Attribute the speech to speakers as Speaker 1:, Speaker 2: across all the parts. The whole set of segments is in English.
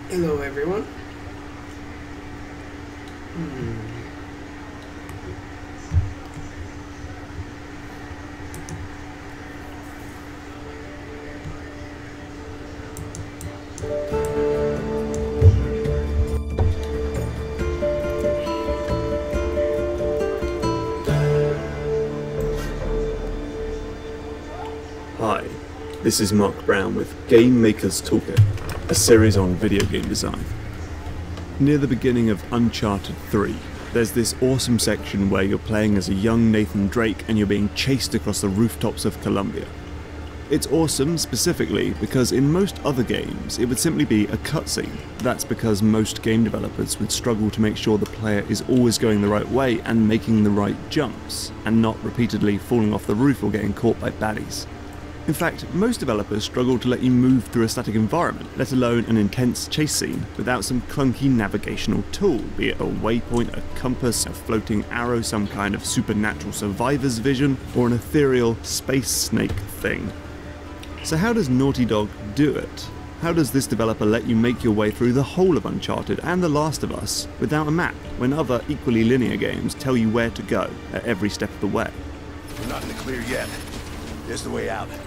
Speaker 1: Hello everyone.
Speaker 2: Hi, this is Mark Brown with Game Maker's Toolkit, a series on video game design. Near the beginning of Uncharted 3, there's this awesome section where you're playing as a young Nathan Drake and you're being chased across the rooftops of Columbia. It's awesome specifically because in most other games it would simply be a cutscene. That's because most game developers would struggle to make sure the player is always going the right way and making the right jumps, and not repeatedly falling off the roof or getting caught by baddies. In fact, most developers struggle to let you move through a static environment, let alone an intense chase scene, without some clunky navigational tool, be it a waypoint, a compass, a floating arrow, some kind of supernatural survivor's vision, or an ethereal space snake thing. So how does Naughty Dog do it? How does this developer let you make your way through the whole of Uncharted and The Last of Us without a map, when other equally linear games tell you where to go at every step of the way?
Speaker 3: We're not in the clear yet. There's the way out.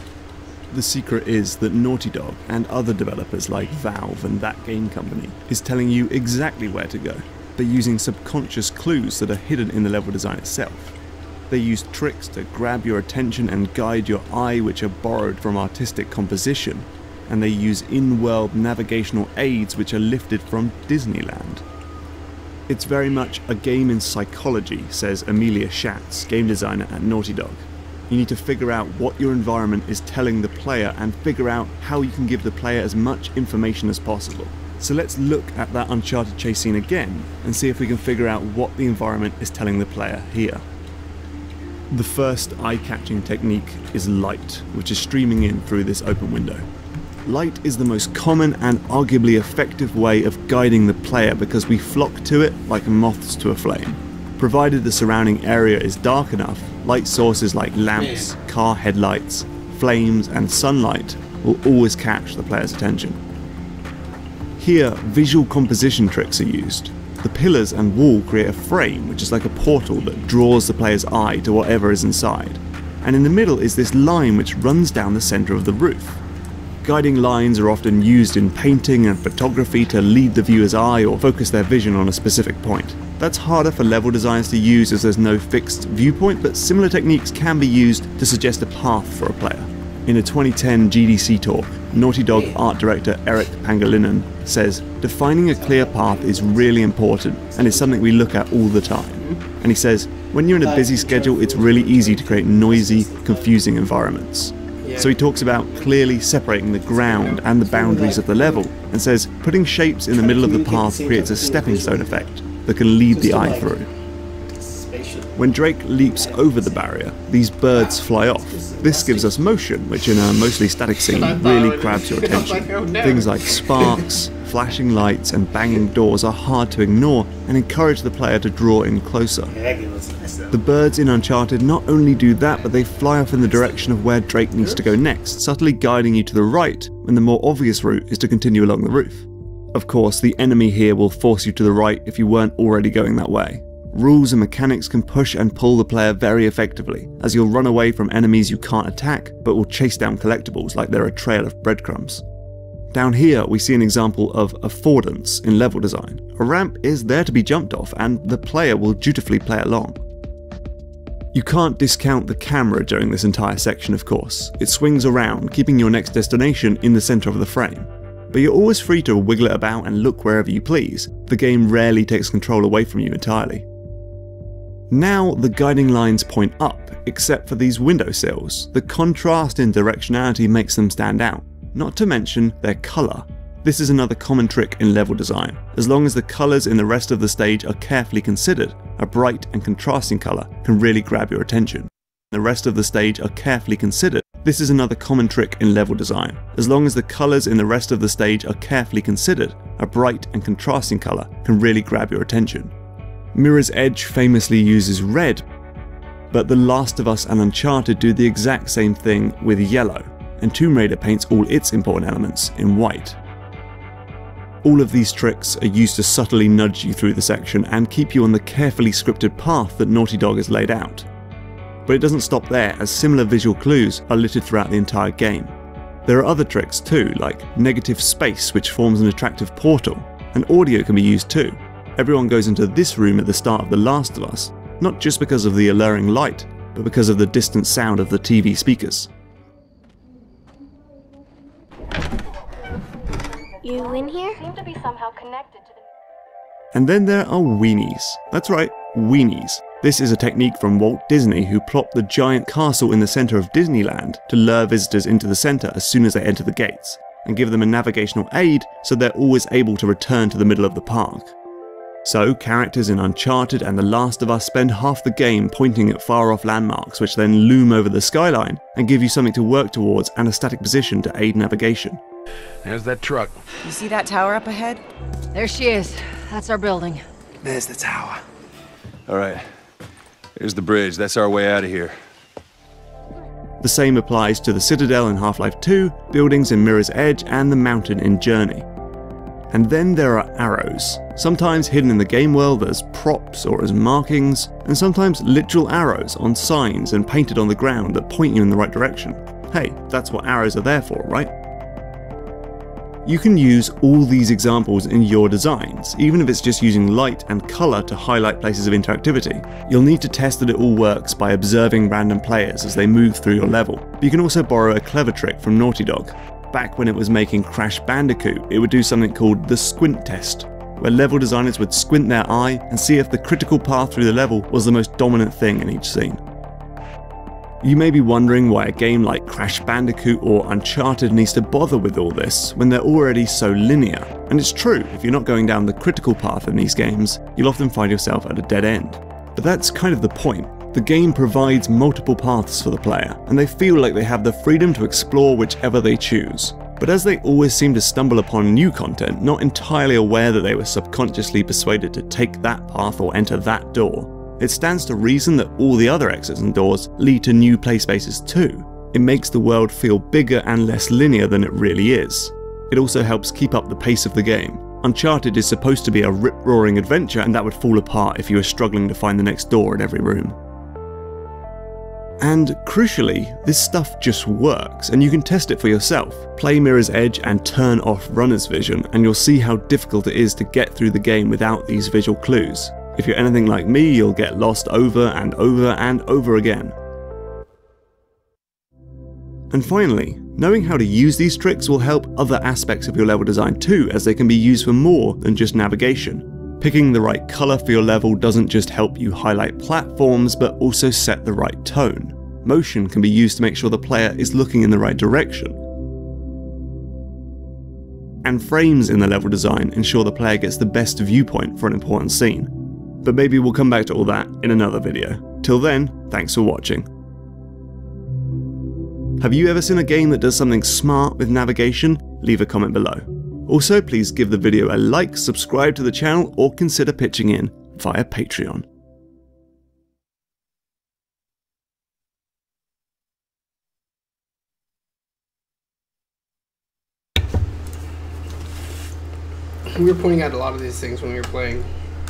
Speaker 2: The secret is that Naughty Dog and other developers like Valve and That Game Company is telling you exactly where to go. They're using subconscious clues that are hidden in the level design itself. They use tricks to grab your attention and guide your eye, which are borrowed from artistic composition, and they use in-world navigational aids which are lifted from Disneyland. It's very much a game in psychology, says Amelia Schatz, game designer at Naughty Dog. You need to figure out what your environment is telling the player and figure out how you can give the player as much information as possible. So let's look at that Uncharted chase scene again and see if we can figure out what the environment is telling the player here. The first eye-catching technique is light, which is streaming in through this open window. Light is the most common and arguably effective way of guiding the player because we flock to it like moths to a flame. Provided the surrounding area is dark enough, light sources like lamps, car headlights, flames and sunlight will always catch the player's attention. Here, visual composition tricks are used. The pillars and wall create a frame, which is like a portal that draws the player's eye to whatever is inside. And in the middle is this line which runs down the centre of the roof. Guiding lines are often used in painting and photography to lead the viewer's eye or focus their vision on a specific point. That's harder for level designers to use as there's no fixed viewpoint, but similar techniques can be used to suggest a path for a player. In a 2010 GDC talk, Naughty Dog art director Eric Pangilinan says, "Defining a clear path is really important and is something we look at all the time." And he says, when you're in a busy schedule, it's really easy to create noisy, confusing environments. So he talks about clearly separating the ground and the boundaries of the level, and says putting shapes in the middle of the path creates a stepping stone effect that can lead the eye through. When Drake leaps over the barrier, these birds fly off. This gives us motion, which in a mostly static scene really grabs your attention. Things like sparks, flashing lights and banging doors are hard to ignore and encourage the player to draw in closer. The birds in Uncharted not only do that, but they fly off in the direction of where Drake needs to go next, subtly guiding you to the right when the more obvious route is to continue along the roof. Of course, the enemy here will force you to the right if you weren't already going that way. Rules and mechanics can push and pull the player very effectively, as you'll run away from enemies you can't attack, but will chase down collectibles like they're a trail of breadcrumbs. Down here we see an example of affordance in level design. A ramp is there to be jumped off and the player will dutifully play along. You can't discount the camera during this entire section, of course. It swings around, keeping your next destination in the centre of the frame. But you're always free to wiggle it about and look wherever you please. The game rarely takes control away from you entirely. Now the guiding lines point up, except for these windowsills. The contrast in directionality makes them stand out, not to mention their colour. This is another common trick in level design. As long as the colours in the rest of the stage are carefully considered, a bright and contrasting colour can really grab your attention. The rest of the stage are carefully considered. This is another common trick in level design. As long as the colours in the rest of the stage are carefully considered, a bright and contrasting colour can really grab your attention. Mirror's Edge famously uses red, but The Last of Us and Uncharted do the exact same thing with yellow, and Tomb Raider paints all its important elements in white. All of these tricks are used to subtly nudge you through the section and keep you on the carefully scripted path that Naughty Dog has laid out. But it doesn't stop there, as similar visual clues are littered throughout the entire game. There are other tricks too, like negative space, which forms an attractive portal, and audio can be used too. Everyone goes into this room at the start of The Last of Us, not just because of the alluring light, but because of the distant sound of the TV speakers.
Speaker 1: You in here?
Speaker 4: Seem to be somehow connected to the...
Speaker 2: And then there are weenies. That's right, weenies. This is a technique from Walt Disney, who plopped the giant castle in the centre of Disneyland to lure visitors into the centre as soon as they enter the gates, and give them a navigational aid so they're always able to return to the middle of the park. So, characters in Uncharted and The Last of Us spend half the game pointing at far-off landmarks which then loom over the skyline and give you something to work towards and a static position to aid navigation.
Speaker 5: There's that truck.
Speaker 6: You see that tower up ahead?
Speaker 7: There she is. That's our building.
Speaker 3: There's the tower. All right. Here's the bridge. That's our way out of here.
Speaker 2: The same applies to the Citadel in Half-Life 2, buildings in Mirror's Edge, and the mountain in Journey. And then there are arrows, sometimes hidden in the game world as props or as markings, and sometimes literal arrows on signs and painted on the ground that point you in the right direction. Hey, that's what arrows are there for, right? You can use all these examples in your designs, even if it's just using light and colour to highlight places of interactivity. You'll need to test that it all works by observing random players as they move through your level. But you can also borrow a clever trick from Naughty Dog. Back when it was making Crash Bandicoot, it would do something called the squint test, where level designers would squint their eye and see if the critical path through the level was the most dominant thing in each scene. You may be wondering why a game like Crash Bandicoot or Uncharted needs to bother with all this when they're already so linear. And it's true, if you're not going down the critical path in these games, you'll often find yourself at a dead end. But that's kind of the point. The game provides multiple paths for the player, and they feel like they have the freedom to explore whichever they choose. But as they always seem to stumble upon new content, not entirely aware that they were subconsciously persuaded to take that path or enter that door, it stands to reason that all the other exits and doors lead to new play spaces too. It makes the world feel bigger and less linear than it really is. It also helps keep up the pace of the game. Uncharted is supposed to be a rip-roaring adventure, and that would fall apart if you were struggling to find the next door in every room. And crucially, this stuff just works, and you can test it for yourself. Play Mirror's Edge and turn off Runner's Vision, and you'll see how difficult it is to get through the game without these visual clues. If you're anything like me, you'll get lost over and over and over again. And finally, knowing how to use these tricks will help other aspects of your level design too, as they can be used for more than just navigation. Picking the right colour for your level doesn't just help you highlight platforms, but also set the right tone. Motion can be used to make sure the player is looking in the right direction. And frames in the level design ensure the player gets the best viewpoint for an important scene. But maybe we'll come back to all that in another video. Till then, thanks for watching. Have you ever seen a game that does something smart with navigation? Leave a comment below. Also, please give the video a like, subscribe to the channel, or consider pitching in via Patreon.
Speaker 8: We were pointing out a lot of these things when we were playing.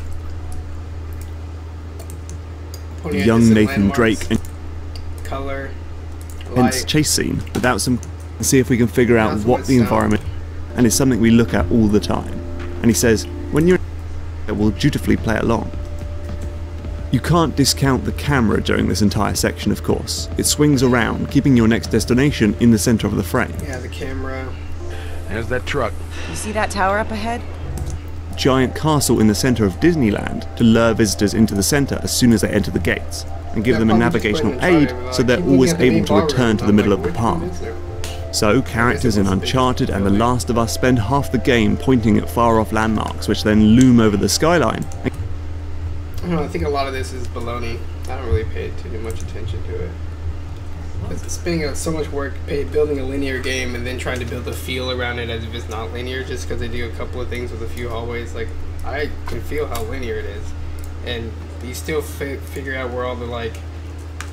Speaker 2: Young Nathan Drake and
Speaker 8: color,
Speaker 2: hence chase scene without some, and see if we can figure out what the environment, and it's something we look at all the time. And he says, when you're we'll dutifully play along. You can't discount the camera during this entire section, of course. It swings around, keeping your next destination in the center of the frame.
Speaker 8: Yeah, the camera.
Speaker 5: There's that truck.
Speaker 6: You see that tower up ahead?
Speaker 2: Giant castle in the center of Disneyland to lure visitors into the center as soon as they enter the gates, and give them a navigational aid so they're always able to return to the middle of the park. So, characters in Uncharted and The Last of Us spend half the game pointing at far-off landmarks which then loom over the skyline.
Speaker 8: I don't know, I think a lot of this is baloney. I don't really pay too much attention to it. It's spending so much work building a linear game and then trying to build a feel around it as if it's not linear just because they do a couple of things with a few hallways. Like, I can feel how linear it is. And you still figure out where all the, like,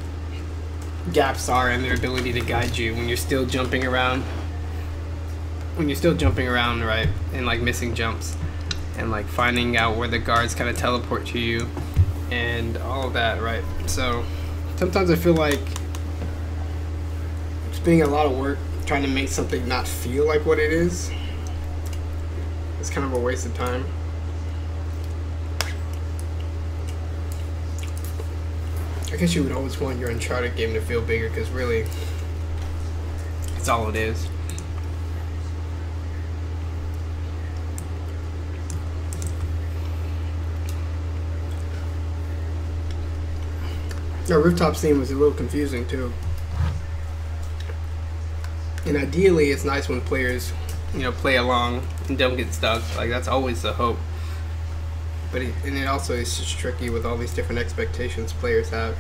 Speaker 8: gaps are in their ability to guide you when you're still jumping around when you're still jumping around, right, and like missing jumps, and like finding out where the guards kind of teleport to you, and all of that, right? So sometimes I feel like it's being a lot of work trying to make something not feel like what it is. It's kind of a waste of time. I guess you would always want your Uncharted game to feel bigger, because really, it's all it is. The rooftop scene was a little confusing too. And ideally, it's nice when players, you know, play along and don't get stuck. Like, that's always the hope. But it also is just tricky with all these different expectations players have.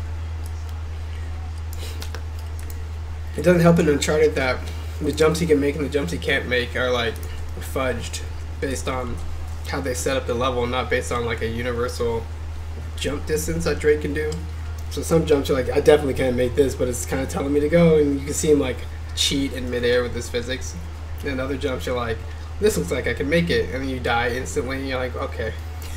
Speaker 8: It doesn't help in Uncharted that the jumps he can make and the jumps he can't make are like fudged based on how they set up the level, not based on like a universal jump distance that Drake can do. So some jumps are like, I definitely can't make this, but it's kind of telling me to go, and you can see him like cheat in midair with his physics. And other jumps you're like, this looks like I can make it, and then you die instantly, and you're like, okay.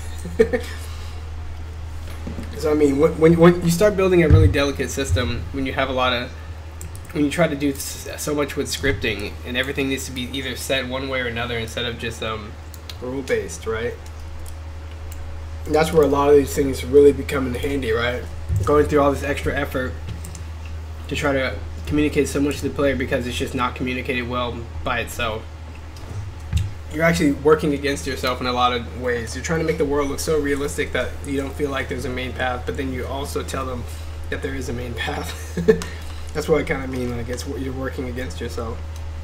Speaker 8: So I mean, when you start building a really delicate system, when you have a lot of, when you try to do so much with scripting, and everything needs to be either set one way or another instead of just rule based, right? And that's where a lot of these things really become handy, right? Going through all this extra effort to try to communicate so much to the player because it's just not communicated well by itself. You're actually working against yourself in a lot of ways. You're trying to make the world look so realistic that you don't feel like there's a main path, but then you also tell them that there is a main path. That's what I kind of mean, like it's what you're working against yourself.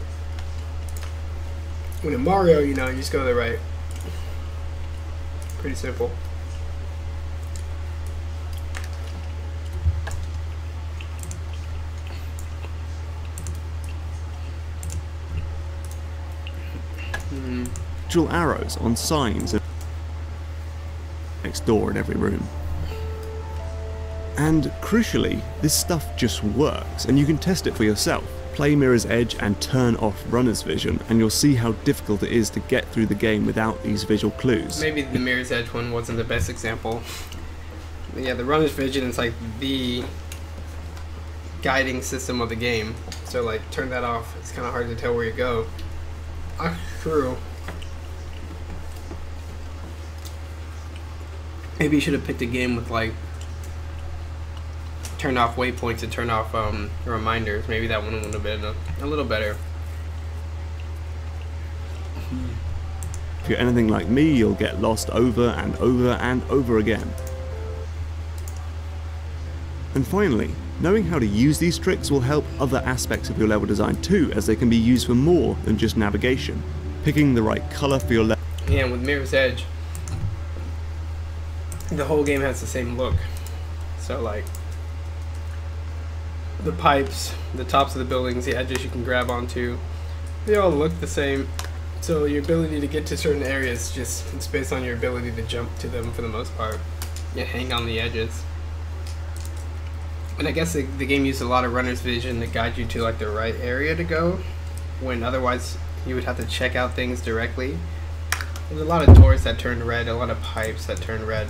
Speaker 8: When in Mario, you know, you just go to the right. Pretty simple.
Speaker 2: Individual arrows on signs next door in every room. And crucially, this stuff just works, and you can test it for yourself. Play Mirror's Edge and turn off Runner's Vision, and you'll see how difficult it is to get through the game without these visual clues.
Speaker 8: Maybe the Mirror's Edge one wasn't the best example. But yeah, the Runner's Vision is like the guiding system of the game. So like, turn that off. It's kind of hard to tell where you go. True. Maybe you should have picked a game with like turn off waypoints and turn off reminders. Maybe that one would have been a little better.
Speaker 2: If you're anything like me, you'll get lost over and over and over again. And finally, knowing how to use these tricks will help other aspects of your level design too, as they can be used for more than just navigation. Picking the right color for your level.
Speaker 8: Yeah, with Mirror's Edge, the whole game has the same look. So like, the pipes, the tops of the buildings, the edges you can grab onto, they all look the same. So your ability to get to certain areas, just it's based on your ability to jump to them for the most part. You hang on the edges. And I guess the game used a lot of Runner's Vision to guide you to like the right area to go, when otherwise you would have to check out things directly. There's a lot of doors that turn red, a lot of pipes that turn red.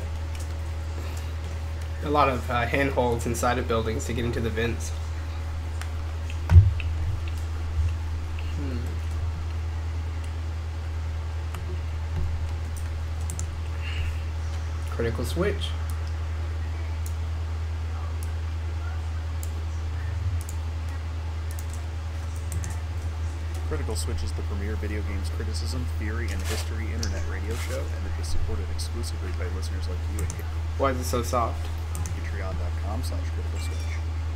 Speaker 8: A lot of handholds inside of buildings to get into the vents. Critical switch.
Speaker 1: Critical Switch is the premier video games criticism, theory, and history internet radio show, and it is supported exclusively by listeners like you at
Speaker 8: Why is it so soft?
Speaker 1: patreon.com/criticalswitch.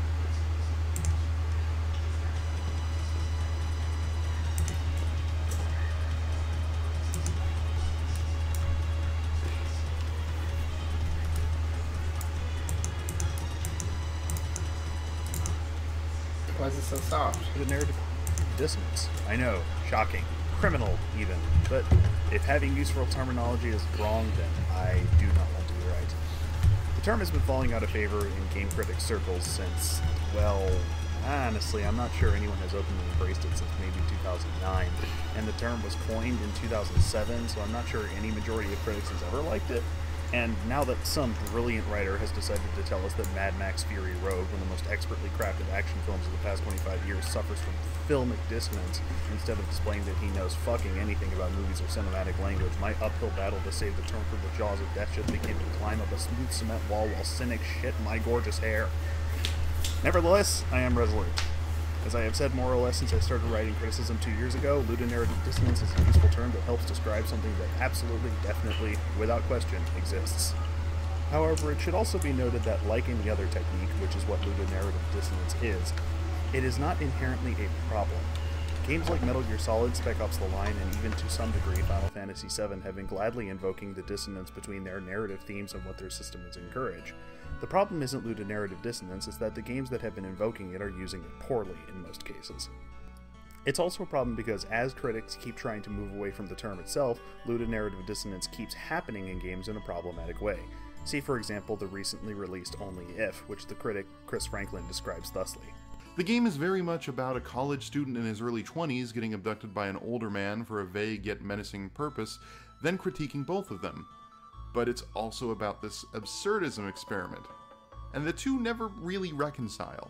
Speaker 8: Why is it so soft?
Speaker 1: The narrative dissonance. I know, shocking, criminal even, but if having useful terminology is wrong, then I do not want to be right. The term has been falling out of favor in game critic circles since, well, Honestly, I'm not sure anyone has openly embraced it since maybe 2009, and the term was coined in 2007, so I'm not sure any majority of critics has ever liked it. And now that some brilliant writer has decided to tell us that Mad Max Fury Road, one of the most expertly crafted action films of the past 25 years, suffers from filmic dissonance, instead of displaying that he knows fucking anything about movies or cinematic language, my uphill battle to save the term from the jaws of death just became to climb up a smooth cement wall while cynics shit my gorgeous hair. Nevertheless, I am resolute. As I have said more or less since I started writing criticism 2 years ago, ludonarrative dissonance is a useful term that helps describe something that absolutely, definitely, without question, exists. However, it should also be noted that, like any other technique, which is what ludonarrative dissonance is, it is not inherently a problem. Games like Metal Gear Solid, Spec Ops: The Line, and even to some degree Final Fantasy VII have been gladly invoking the dissonance between their narrative themes and what their systems encourage. The problem isn't ludonarrative dissonance, it's that the games that have been invoking it are using it poorly in most cases. It's also a problem because as critics keep trying to move away from the term itself, ludonarrative dissonance keeps happening in games in a problematic way. See, for example, the recently released Only If, which the critic Chris Franklin describes thusly.
Speaker 9: The game is very much about a college student in his early 20s getting abducted by an older man for a vague yet menacing purpose, then critiquing both of them. But it's also about this absurdism experiment, and the two never really reconcile.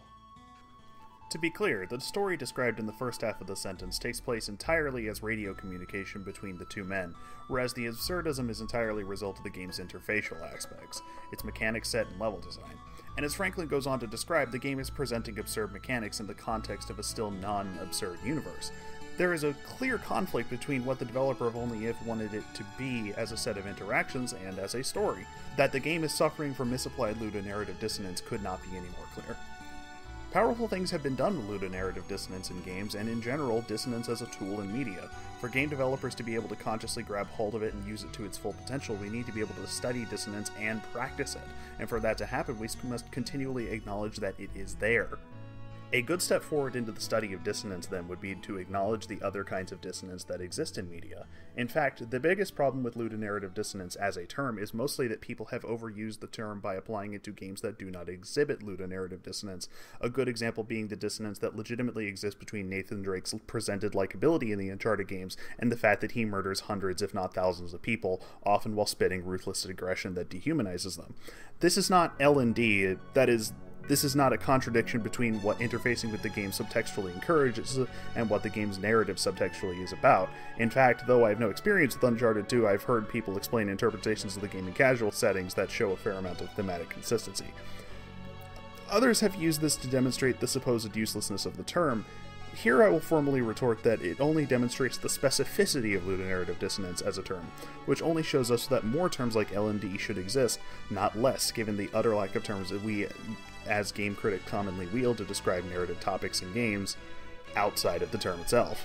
Speaker 1: To be clear, the story described in the first half of the sentence takes place entirely as radio communication between the two men, whereas the absurdism is entirely a result of the game's interfacial aspects, its mechanics set and level design. And as Franklin goes on to describe, the game is presenting absurd mechanics in the context of a still non-absurd universe. There is a clear conflict between what the developer of Only If wanted it to be as a set of interactions and as a story. That the game is suffering from misapplied ludonarrative dissonance could not be any more clear. Powerful things have been done with ludonarrative dissonance in games, and in general, dissonance as a tool in media. For game developers to be able to consciously grab hold of it and use it to its full potential, we need to be able to study dissonance and practice it. And for that to happen, we must continually acknowledge that it is there. A good step forward into the study of dissonance, then, would be to acknowledge the other kinds of dissonance that exist in media. In fact, the biggest problem with ludonarrative dissonance as a term is mostly that people have overused the term by applying it to games that do not exhibit ludonarrative dissonance, a good example being the dissonance that legitimately exists between Nathan Drake's presented likability in the Uncharted games and the fact that he murders hundreds if not thousands of people, often while spitting ruthless aggression that dehumanizes them. This is not L&D, that is, this is not a contradiction between what interfacing with the game subtextually encourages and what the game's narrative subtextually is about. In fact, though I have no experience with Uncharted 2, I've heard people explain interpretations of the game in casual settings that show a fair amount of thematic consistency. Others have used this to demonstrate the supposed uselessness of the term. Here I will formally retort that it only demonstrates the specificity of ludonarrative dissonance as a term, which only shows us that more terms like L&D should exist, not less, given the utter lack of terms that we, as game critics, commonly wield to describe narrative topics in games outside of the term itself.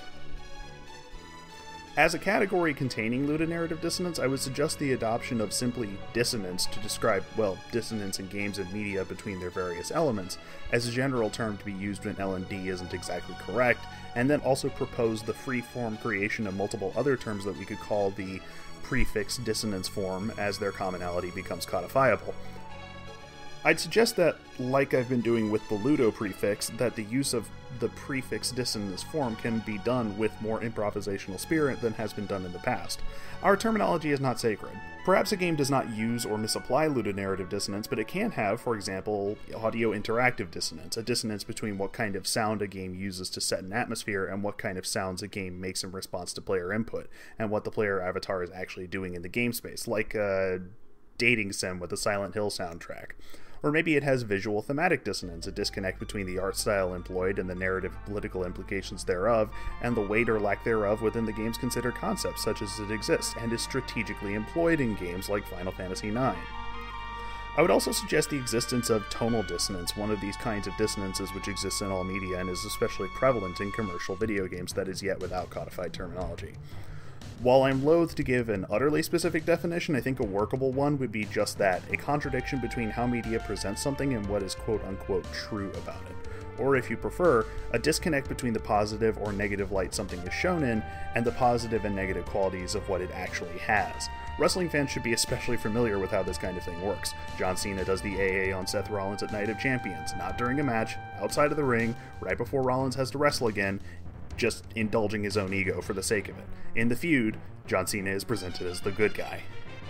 Speaker 1: As a category containing ludonarrative dissonance, I would suggest the adoption of simply dissonance to describe, well, dissonance in games and media between their various elements, as a general term to be used when L&D isn't exactly correct, and then also propose the free-form creation of multiple other terms that we could call the prefix dissonance form as their commonality becomes codifiable. I'd suggest that, like I've been doing with the ludo prefix, that the use of the prefix dissonance form can be done with more improvisational spirit than has been done in the past. Our terminology is not sacred. Perhaps a game does not use or misapply ludonarrative dissonance, but it can have, for example, audio interactive dissonance, a dissonance between what kind of sound a game uses to set an atmosphere and what kind of sounds a game makes in response to player input, and what the player avatar is actually doing in the game space, like a dating sim with a Silent Hill soundtrack. Or maybe it has visual thematic dissonance, a disconnect between the art style employed and the narrative and political implications thereof, and the weight or lack thereof within the game's considered concepts, such as it exists and is strategically employed in games like Final Fantasy IX. I would also suggest the existence of tonal dissonance, one of these kinds of dissonances which exists in all media and is especially prevalent in commercial video games that is yet without codified terminology. While I'm loath to give an utterly specific definition, I think a workable one would be just that, a contradiction between how media presents something and what is quote-unquote true about it. Or if you prefer, a disconnect between the positive or negative light something is shown in and the positive and negative qualities of what it actually has. Wrestling fans should be especially familiar with how this kind of thing works. John Cena does the AA on Seth Rollins at Night of Champions, not during a match, outside of the ring, right before Rollins has to wrestle again, just indulging his own ego for the sake of it. In the feud, John Cena is presented as the good guy.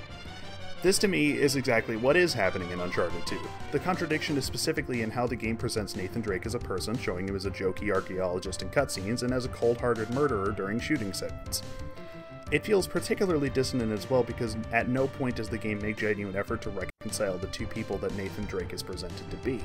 Speaker 1: This to me is exactly what is happening in Uncharted 2. The contradiction is specifically in how the game presents Nathan Drake as a person, showing him as a jokey archaeologist in cutscenes and as a cold-hearted murderer during shooting segments. It feels particularly dissonant as well because at no point does the game make genuine effort to reconcile the two people that Nathan Drake is presented to be.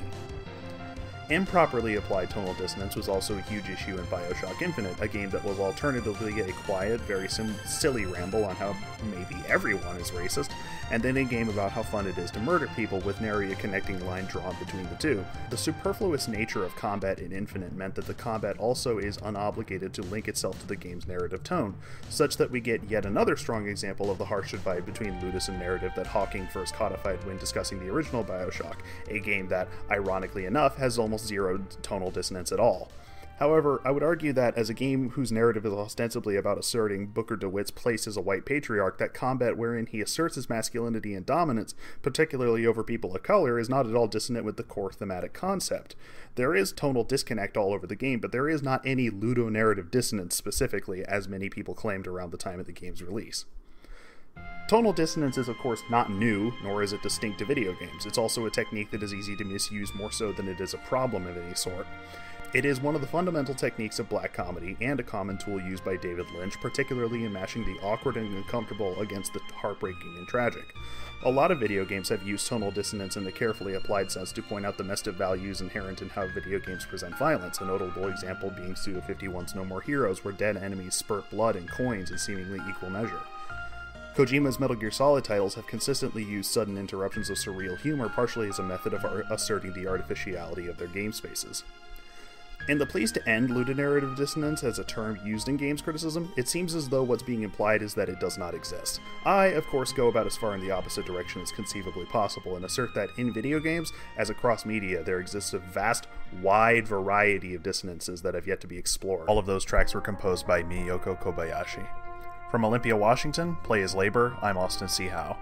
Speaker 1: Improperly applied tonal dissonance was also a huge issue in BioShock Infinite, a game that was alternatively a quiet, very silly ramble on how maybe everyone is racist, and then a game about how fun it is to murder people with nary a connecting line drawn between the two. The superfluous nature of combat in Infinite meant that the combat also is unobligated to link itself to the game's narrative tone, such that we get yet another strong example of the harsh divide between ludus and narrative that Hawking first codified when discussing the original BioShock, a game that, ironically enough, has almost zero tonal dissonance at all. However, I would argue that as a game whose narrative is ostensibly about asserting Booker DeWitt's place as a white patriarch, that combat wherein he asserts his masculinity and dominance, particularly over people of color, is not at all dissonant with the core thematic concept. There is tonal disconnect all over the game, but there is not any ludonarrative dissonance specifically, as many people claimed around the time of the game's release. Tonal dissonance is of course not new, nor is it distinct to video games. It's also a technique that is easy to misuse more so than it is a problem of any sort. It is one of the fundamental techniques of black comedy, and a common tool used by David Lynch, particularly in mashing the awkward and uncomfortable against the heartbreaking and tragic. A lot of video games have used tonal dissonance in the carefully applied sense to point out the messed up values inherent in how video games present violence, a notable example being Suda51's No More Heroes, where dead enemies spurt blood and coins in seemingly equal measure. Kojima's Metal Gear Solid titles have consistently used sudden interruptions of surreal humor, partially as a method of asserting the artificiality of their game spaces. In the pleas to end ludonarrative dissonance as a term used in games criticism, it seems as though what's being implied is that it does not exist. I, of course, go about as far in the opposite direction as conceivably possible and assert that in video games, as across media, there exists a vast, wide variety of dissonances that have yet to be explored. All of those tracks were composed by Miyoko Kobayashi. From Olympia, Washington, Play is Labor, I'm Austin C. Howe.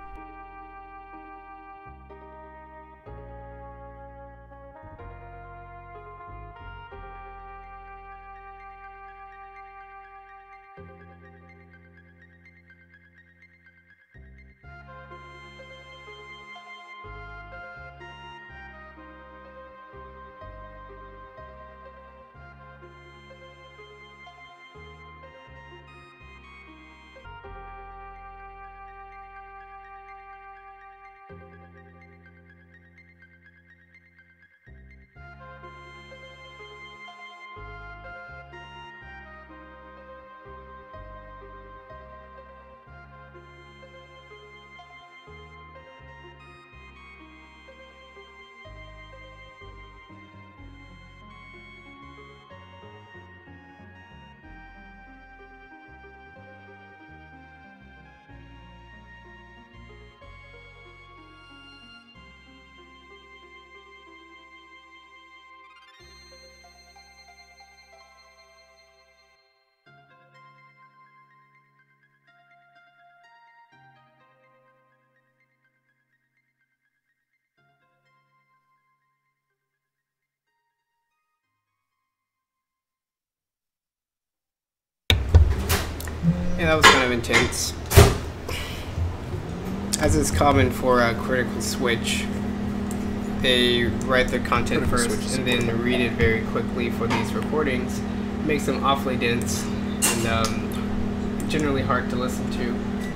Speaker 8: Yeah, that was kind of intense. As is common for a Critical Switch, they write their content first and then read it very quickly for these recordings. It makes them awfully dense and generally hard to listen to.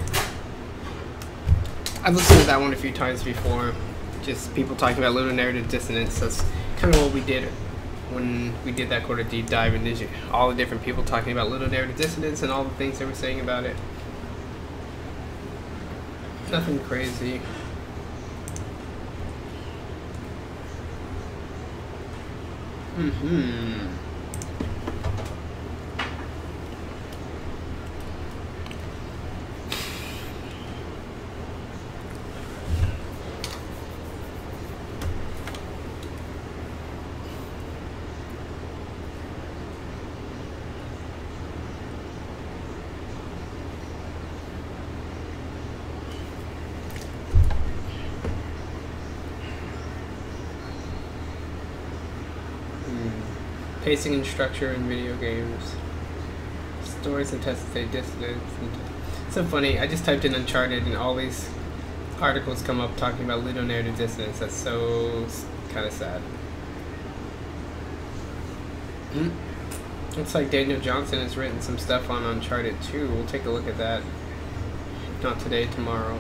Speaker 8: I've listened to that one a few times before. Just people talking about ludonarrative dissonance. That's kind of what we did when we did that quarter deep dive into all the different people talking about ludonarrative dissonance and all the things they were saying about it. Nothing crazy. Pacing and structure in video games. Stories and tests say dissonance. It's so funny. I just typed in Uncharted and all these articles come up talking about ludonarrative dissonance. That's so kind of sad. Looks like Daniel Johnson has written some stuff on Uncharted 2. We'll take a look at that. If not today, tomorrow.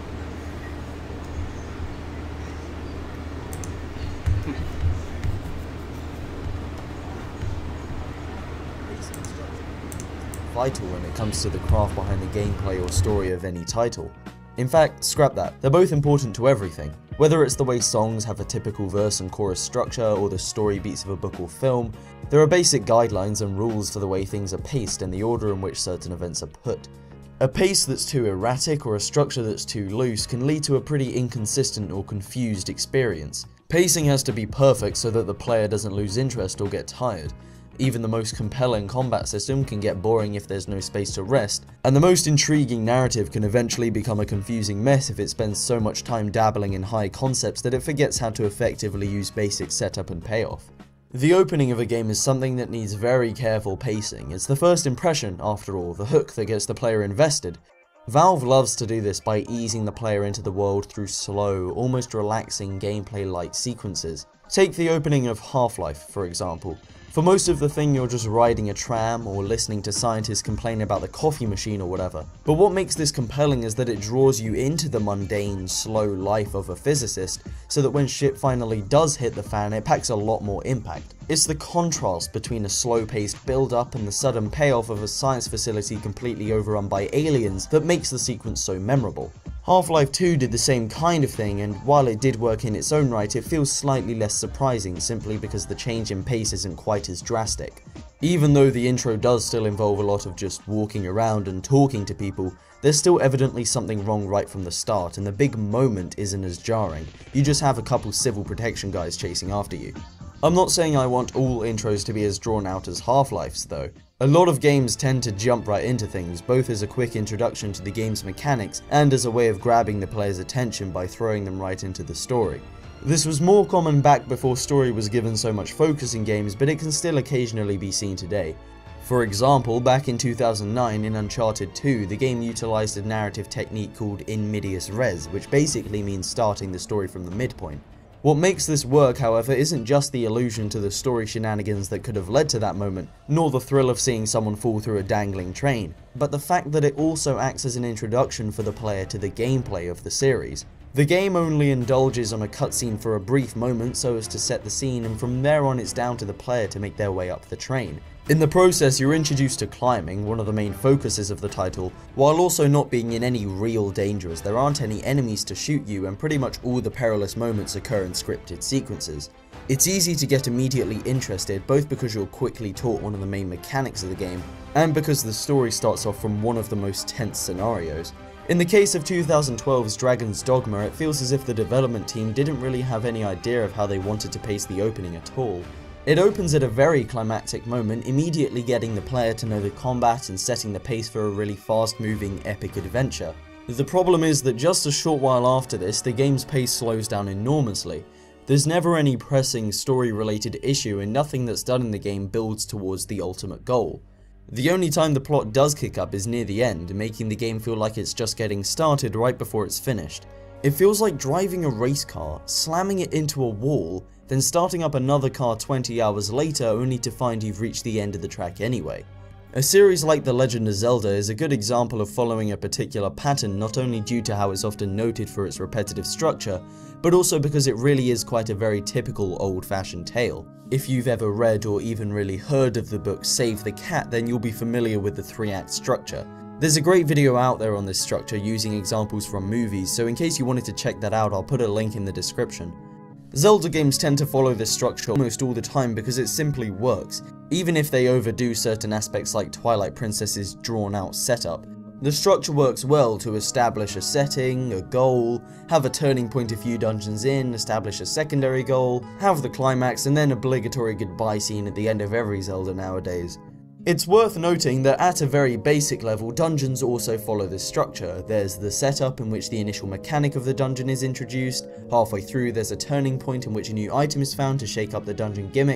Speaker 10: Vital when it comes to the craft behind the gameplay or story of any title. In fact, scrap that. They're both important to everything. Whether it's the way songs have a typical verse and chorus structure or the story beats of a book or film, there are basic guidelines and rules for the way things are paced and the order in which certain events are put. A pace that's too erratic or a structure that's too loose can lead to a pretty inconsistent or confused experience. Pacing has to be perfect so that the player doesn't lose interest or get tired. Even the most compelling combat system can get boring if there's no space to rest, and the most intriguing narrative can eventually become a confusing mess if it spends so much time dabbling in high concepts that it forgets how to effectively use basic setup and payoff. The opening of a game is something that needs very careful pacing. It's the first impression, after all, the hook that gets the player invested. Valve loves to do this by easing the player into the world through slow, almost relaxing gameplay-like sequences. Take the opening of Half-Life, for example. For most of the thing you're just riding a tram or listening to scientists complain about the coffee machine or whatever. But what makes this compelling is that it draws you into the mundane, slow life of a physicist, so that when shit finally does hit the fan, it packs a lot more impact. It's the contrast between a slow-paced build-up and the sudden payoff of a science facility completely overrun by aliens that makes the sequence so memorable. Half-Life 2 did the same kind of thing, and while it did work in its own right, it feels slightly less surprising simply because the change in pace isn't quite as drastic. Even though the intro does still involve a lot of just walking around and talking to people, there's still evidently something wrong right from the start, and the big moment isn't as jarring. You just have a couple civil protection guys chasing after you. I'm not saying I want all intros to be as drawn out as Half-Life's though. A lot of games tend to jump right into things, both as a quick introduction to the game's mechanics and as a way of grabbing the player's attention by throwing them right into the story. This was more common back before story was given so much focus in games, but it can still occasionally be seen today. For example, back in 2009 in Uncharted 2, the game utilized a narrative technique called in medias res, which basically means starting the story from the midpoint. What makes this work, however, isn't just the allusion to the story shenanigans that could have led to that moment, nor the thrill of seeing someone fall through a dangling train, but the fact that it also acts as an introduction for the player to the gameplay of the series. The game only indulges on a cutscene for a brief moment so as to set the scene, and from there on it's down to the player to make their way up the train. In the process, you're introduced to climbing, one of the main focuses of the title, while also not being in any real danger as there aren't any enemies to shoot you and pretty much all the perilous moments occur in scripted sequences. It's easy to get immediately interested, both because you're quickly taught one of the main mechanics of the game, and because the story starts off from one of the most tense scenarios. In the case of 2012's Dragon's Dogma, it feels as if the development team didn't really have any idea of how they wanted to pace the opening at all. It opens at a very climactic moment, immediately getting the player to know the combat and setting the pace for a really fast-moving, epic adventure. The problem is that just a short while after this, the game's pace slows down enormously. There's never any pressing story-related issue, and nothing that's done in the game builds towards the ultimate goal. The only time the plot does kick up is near the end, making the game feel like it's just getting started right before it's finished. It feels like driving a race car, slamming it into a wall, then starting up another car 20 hours later only to find you've reached the end of the track anyway. A series like The Legend of Zelda is a good example of following a particular pattern, not only due to how it's often noted for its repetitive structure, but also because it really is quite a very typical old-fashioned tale. If you've ever read or even really heard of the book Save the Cat, then you'll be familiar with the 3-act structure. There's a great video out there on this structure using examples from movies, so in case you wanted to check that out, I'll put a link in the description. Zelda games tend to follow this structure almost all the time because it simply works, even if they overdo certain aspects like Twilight Princess's drawn-out setup. The structure works well to establish a setting, a goal, have a turning point a few dungeons in, establish a secondary goal, have the climax, and then obligatory goodbye scene at the end of every Zelda nowadays. It's worth noting that at a very basic level, dungeons also follow this structure. There's the setup in which the initial mechanic of the dungeon is introduced, halfway through there's a turning point in which a new item is found to shake up the dungeon gimmick,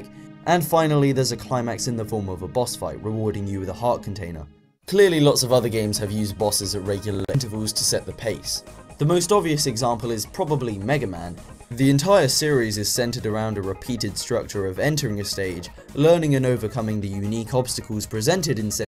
Speaker 10: And finally, there's a climax in the form of a boss fight, rewarding you with a heart container. Clearly lots of other games have used bosses at regular intervals to set the pace. The most obvious example is probably Mega Man. The entire series is centered around a repeated structure of entering a stage, learning and overcoming the unique obstacles presented in said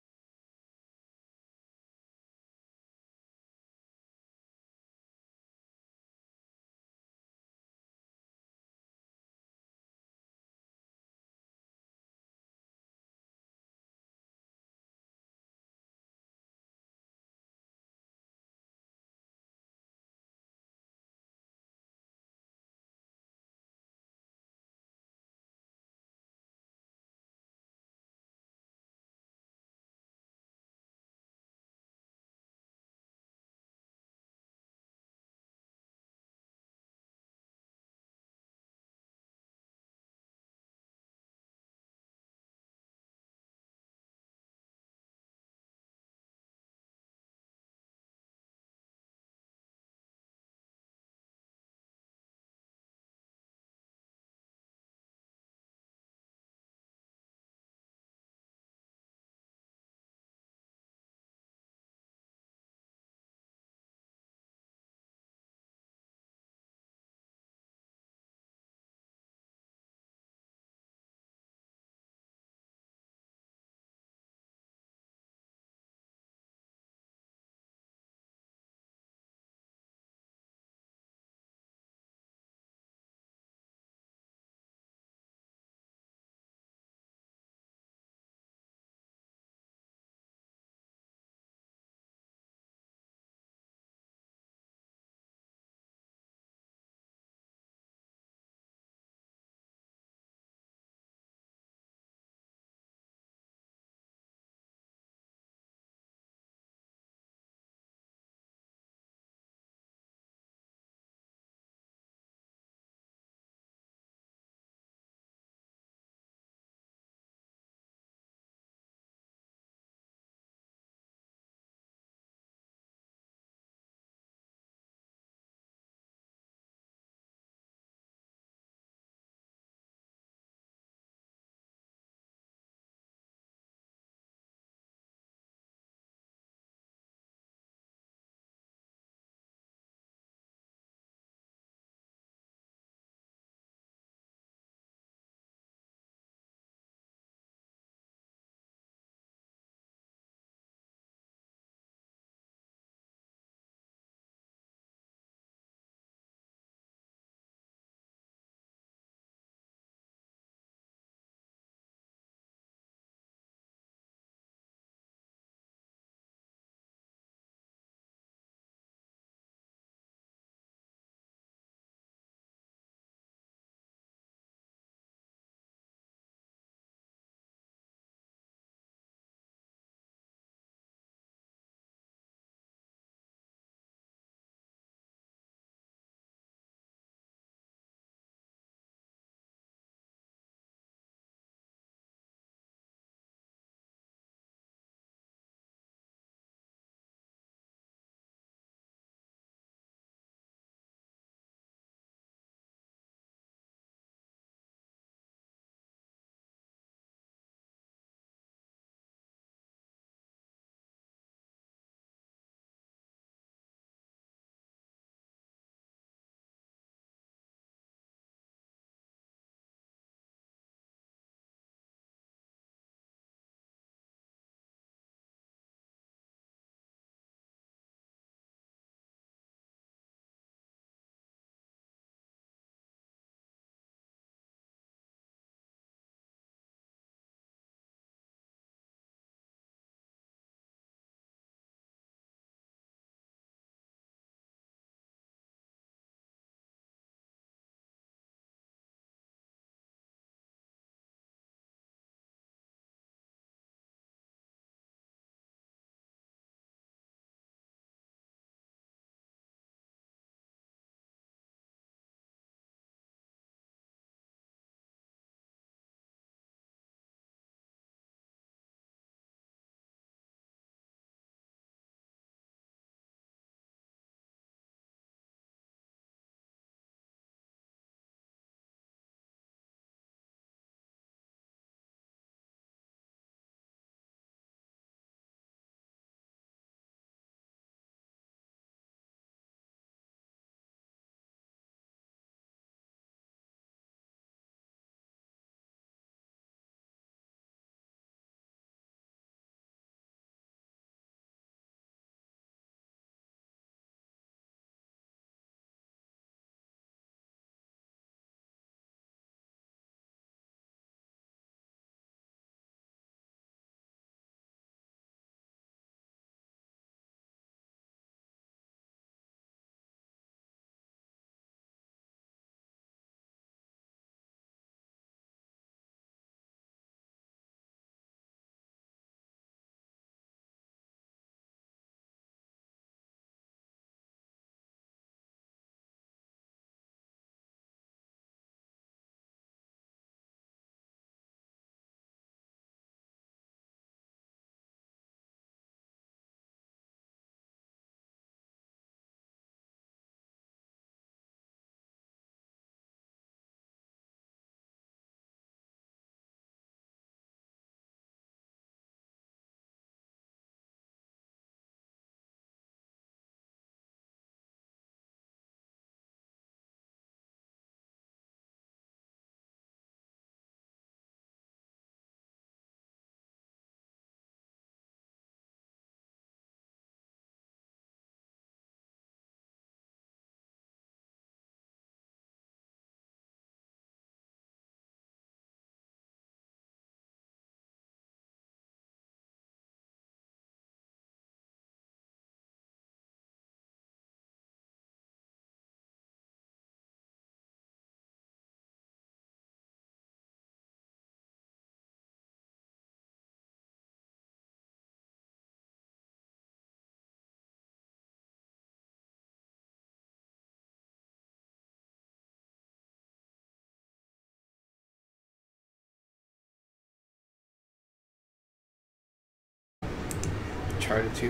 Speaker 8: Uncharted 2.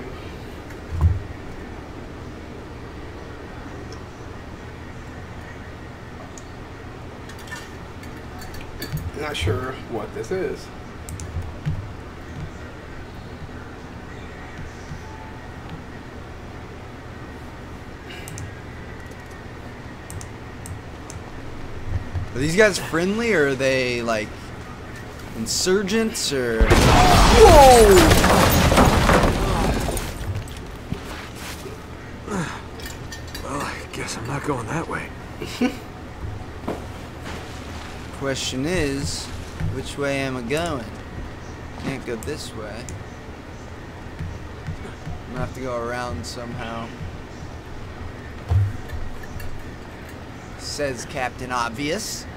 Speaker 8: Not sure what this is.
Speaker 11: Are these guys friendly, or are they like insurgents, or?
Speaker 8: Whoa!
Speaker 5: Well, I guess I'm not going that way.
Speaker 11: Question is, which way am I going? Can't go this way. I'm gonna have to go around somehow. Says Captain Obvious.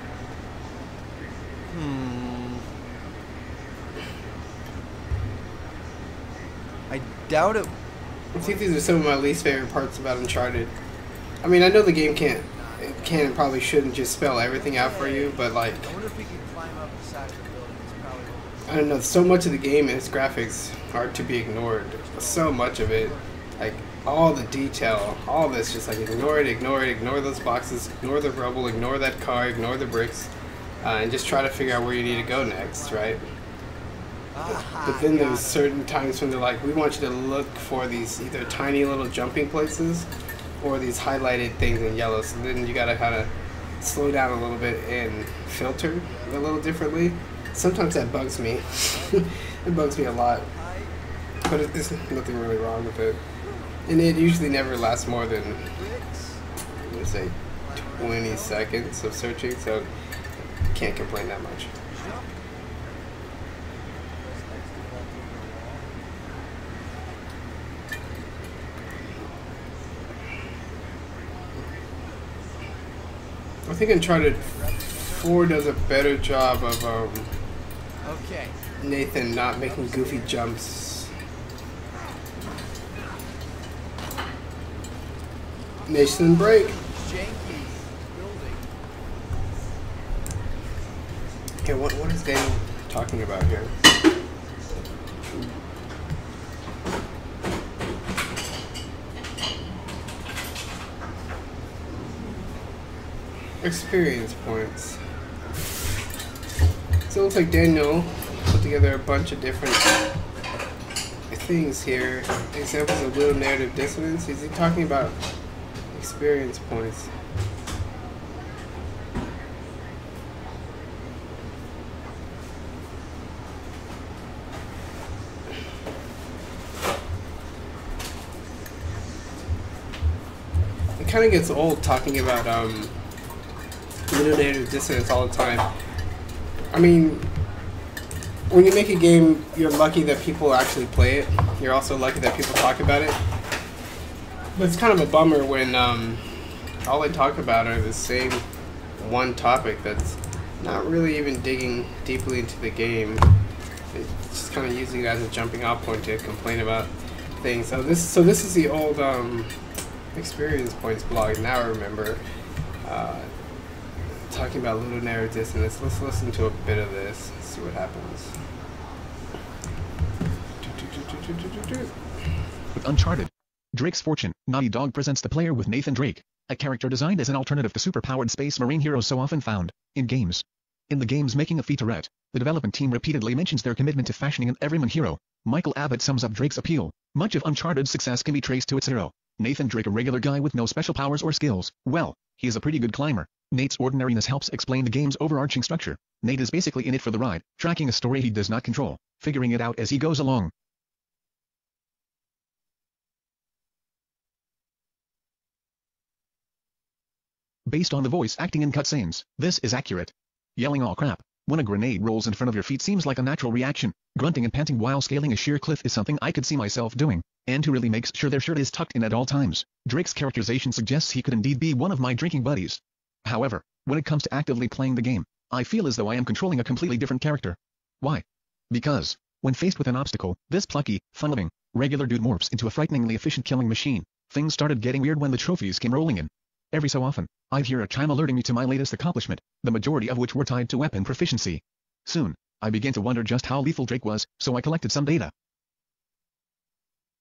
Speaker 11: I doubt it.
Speaker 8: I think these are some of my least favorite parts about Uncharted. I mean, I know the game can and probably shouldn't just spell everything out for you, but like,
Speaker 11: I wonder if we can climb up the side of the building. It's probably.
Speaker 8: I don't know, so much of the game and its graphics are to be ignored. So much of it, like all the detail, all this, just like ignore it, ignore those boxes, ignore the rubble, ignore that car, ignore the bricks, and just try to figure out where you need to go next, right? But then there's certain times when they're like, we want you to look for these either tiny little jumping places or these highlighted things in yellow. So then you gotta kind of slow down a little bit and filter a little differently. Sometimes that bugs me. It bugs me a lot. But there's nothing really wrong with it. And it usually never lasts more than, let's say, 20 seconds of searching, so can't complain that much. I think Uncharted 4 does a better job of Nathan not making goofy jumps. Nathan break. Okay, what is Daniel talking about here? Experience points. So it looks like Daniel put together a bunch of different things here. Examples of little narrative dissonance. Is he talking about experience points? It kind of gets old talking about little narrative dissonance all the time. I mean, when you make a game, you're lucky that people actually play it. You're also lucky that people talk about it. But it's kind of a bummer when all they talk about are the same one topic that's not really even digging deeply into the game. It's just kind of using it as a jumping off point to complain about things. So this is the old experience points blog. Now I remember. Talking about little narrative dissonance. Let's listen to a bit of this. See what happens.
Speaker 12: With Uncharted, Drake's Fortune, Naughty Dog presents the player with Nathan Drake, a character designed as an alternative to superpowered space marine heroes so often found in games. In the game's making of featurette, the development team repeatedly mentions their commitment to fashioning an everyman hero. Michael Abbott sums up Drake's appeal. Much of Uncharted's success can be traced to its hero, Nathan Drake, a regular guy with no special powers or skills. Well, he is a pretty good climber. Nate's ordinariness helps explain the game's overarching structure. Nate is basically in it for the ride, tracking a story he does not control, figuring it out as he goes along. Based on the voice acting in cutscenes, this is accurate. Yelling "aw crap" when a grenade rolls in front of your feet seems like a natural reaction. Grunting and panting while scaling a sheer cliff is something I could see myself doing. And who really makes sure their shirt is tucked in at all times? Drake's characterization suggests he could indeed be one of my drinking buddies. However, when it comes to actively playing the game, I feel as though I am controlling a completely different character. Why? Because, when faced with an obstacle, this plucky, fun-loving, regular dude morphs into a frighteningly efficient killing machine. Things started getting weird when the trophies came rolling in. Every so often, I'd hear a chime alerting me to my latest accomplishment, the majority of which were tied to weapon proficiency. Soon, I began to wonder just how lethal Drake was, so I collected some data.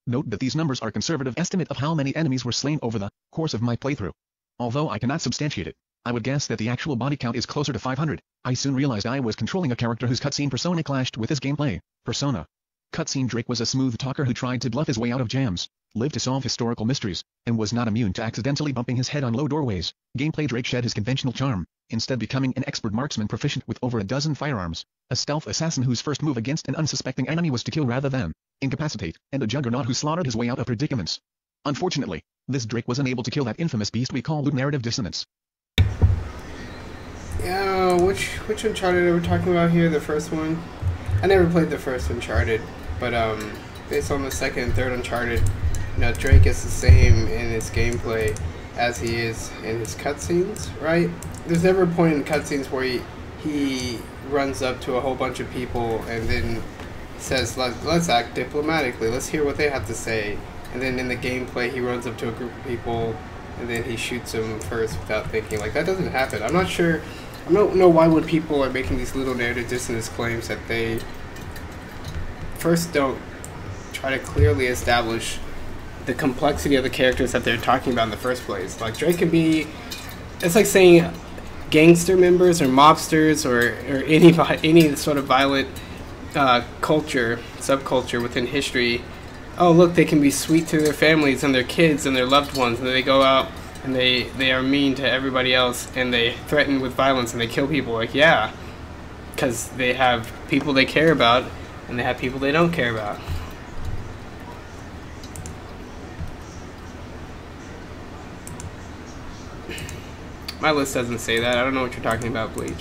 Speaker 12: Note that these numbers are conservative estimate of how many enemies were slain over the course of my playthrough. Although I cannot substantiate it, I would guess that the actual body count is closer to 500. I soon realized I was controlling a character whose cutscene persona clashed with his gameplay persona. Cutscene Drake was a smooth talker who tried to bluff his way out of jams, lived to solve historical mysteries, and was not immune to accidentally bumping his head on low doorways. Gameplay Drake shed his conventional charm, instead becoming an expert marksman proficient with over a dozen firearms, a stealth assassin whose first move against an unsuspecting enemy was to kill rather than incapacitate, and a juggernaut who slaughtered his way out of predicaments. Unfortunately, this Drake was unable to kill that infamous beast we call loop narrative dissonance.
Speaker 8: Yeah, which Uncharted are we talking about here? The first one? I never played the first Uncharted, but based on the second and third Uncharted, you know, Drake is the same in his gameplay as he is in his cutscenes, right? There's never a point in cutscenes where he runs up to a whole bunch of people and then says, let's act diplomatically, let's hear what they have to say. And then in the gameplay, he runs up to a group of people and then he shoots them first without thinking. Like, that doesn't happen. I'm not sure. I don't know why when people are making these little narrative dissonance claims that they first don't try to clearly establish the complexity of the characters that they're talking about in the first place. Like, Drake can be, it's like saying gangster members or mobsters or any sort of violent subculture within history. Oh, look, they can be sweet to their families and their kids and their loved ones, and then they go out and they are mean to everybody else and they threaten with violence and they kill people. Like, yeah, because they have people they care about and they have people they don't care about. My list doesn't say that. I don't know what you're talking about, Bleach.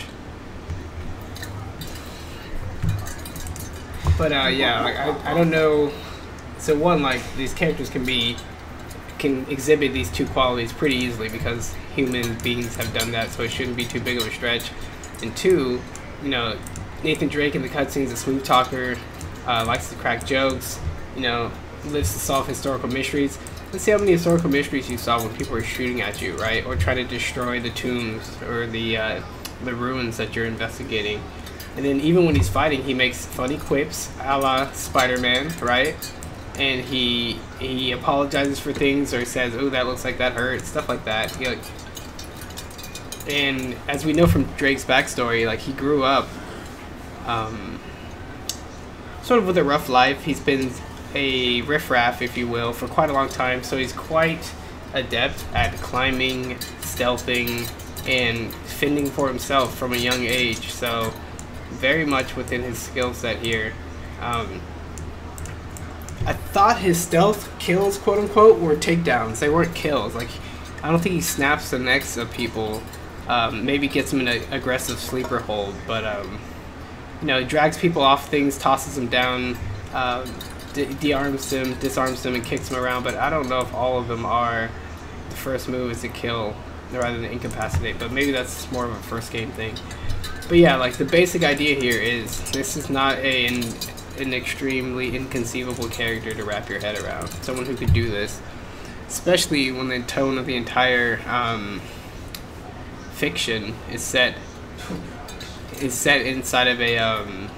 Speaker 8: But yeah, like, I don't know. So one, like, these characters can exhibit these two qualities pretty easily because human beings have done that, so it shouldn't be too big of a stretch. And two, you know, Nathan Drake in the cutscenes, a smooth talker, likes to crack jokes, you know, lives to solve historical mysteries. Let's see how many historical mysteries you saw when people were shooting at you, right? Or trying to destroy the tombs or the ruins that you're investigating. And then even when he's fighting, he makes funny quips, a la Spider-Man, right? And he apologizes for things or says, "Oh, that looks like that hurt," stuff like that. And as we know from Drake's backstory, like, he grew up sort of with a rough life. He's been a riffraff, if you will, for quite a long time, so he's quite adept at climbing, stealthing, and fending for himself from a young age. So very much within his skill set here. I thought his stealth kills, quote unquote, were takedowns. They weren't kills. Like, I don't think he snaps the necks of people. Maybe gets them in an aggressive sleeper hold, but you know, drags people off things, tosses them down, disarms them, and kicks them around. But I don't know if all of them are the first move is to kill rather than incapacitate. But maybe that's more of a first game thing. But yeah, like, the basic idea here is this is not an extremely inconceivable character to wrap your head around. Someone who could do this, especially when the tone of the entire fiction is set inside of a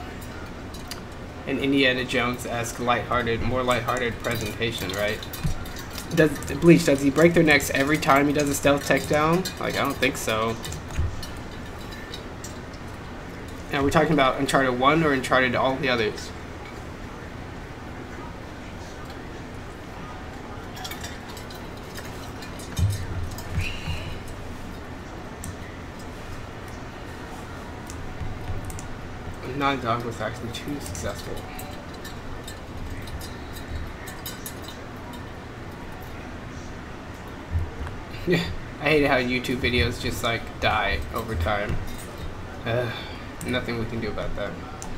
Speaker 8: an Indiana Jones-esque more lighthearted presentation, right? Does he break their necks every time he does a stealth takedown? Like, I don't think so. Now, we're talking about Uncharted 1 or Uncharted all the others? Naughty Dog was actually too successful. Yeah, I hate how YouTube videos just, like, die over time. Nothing we can do about that.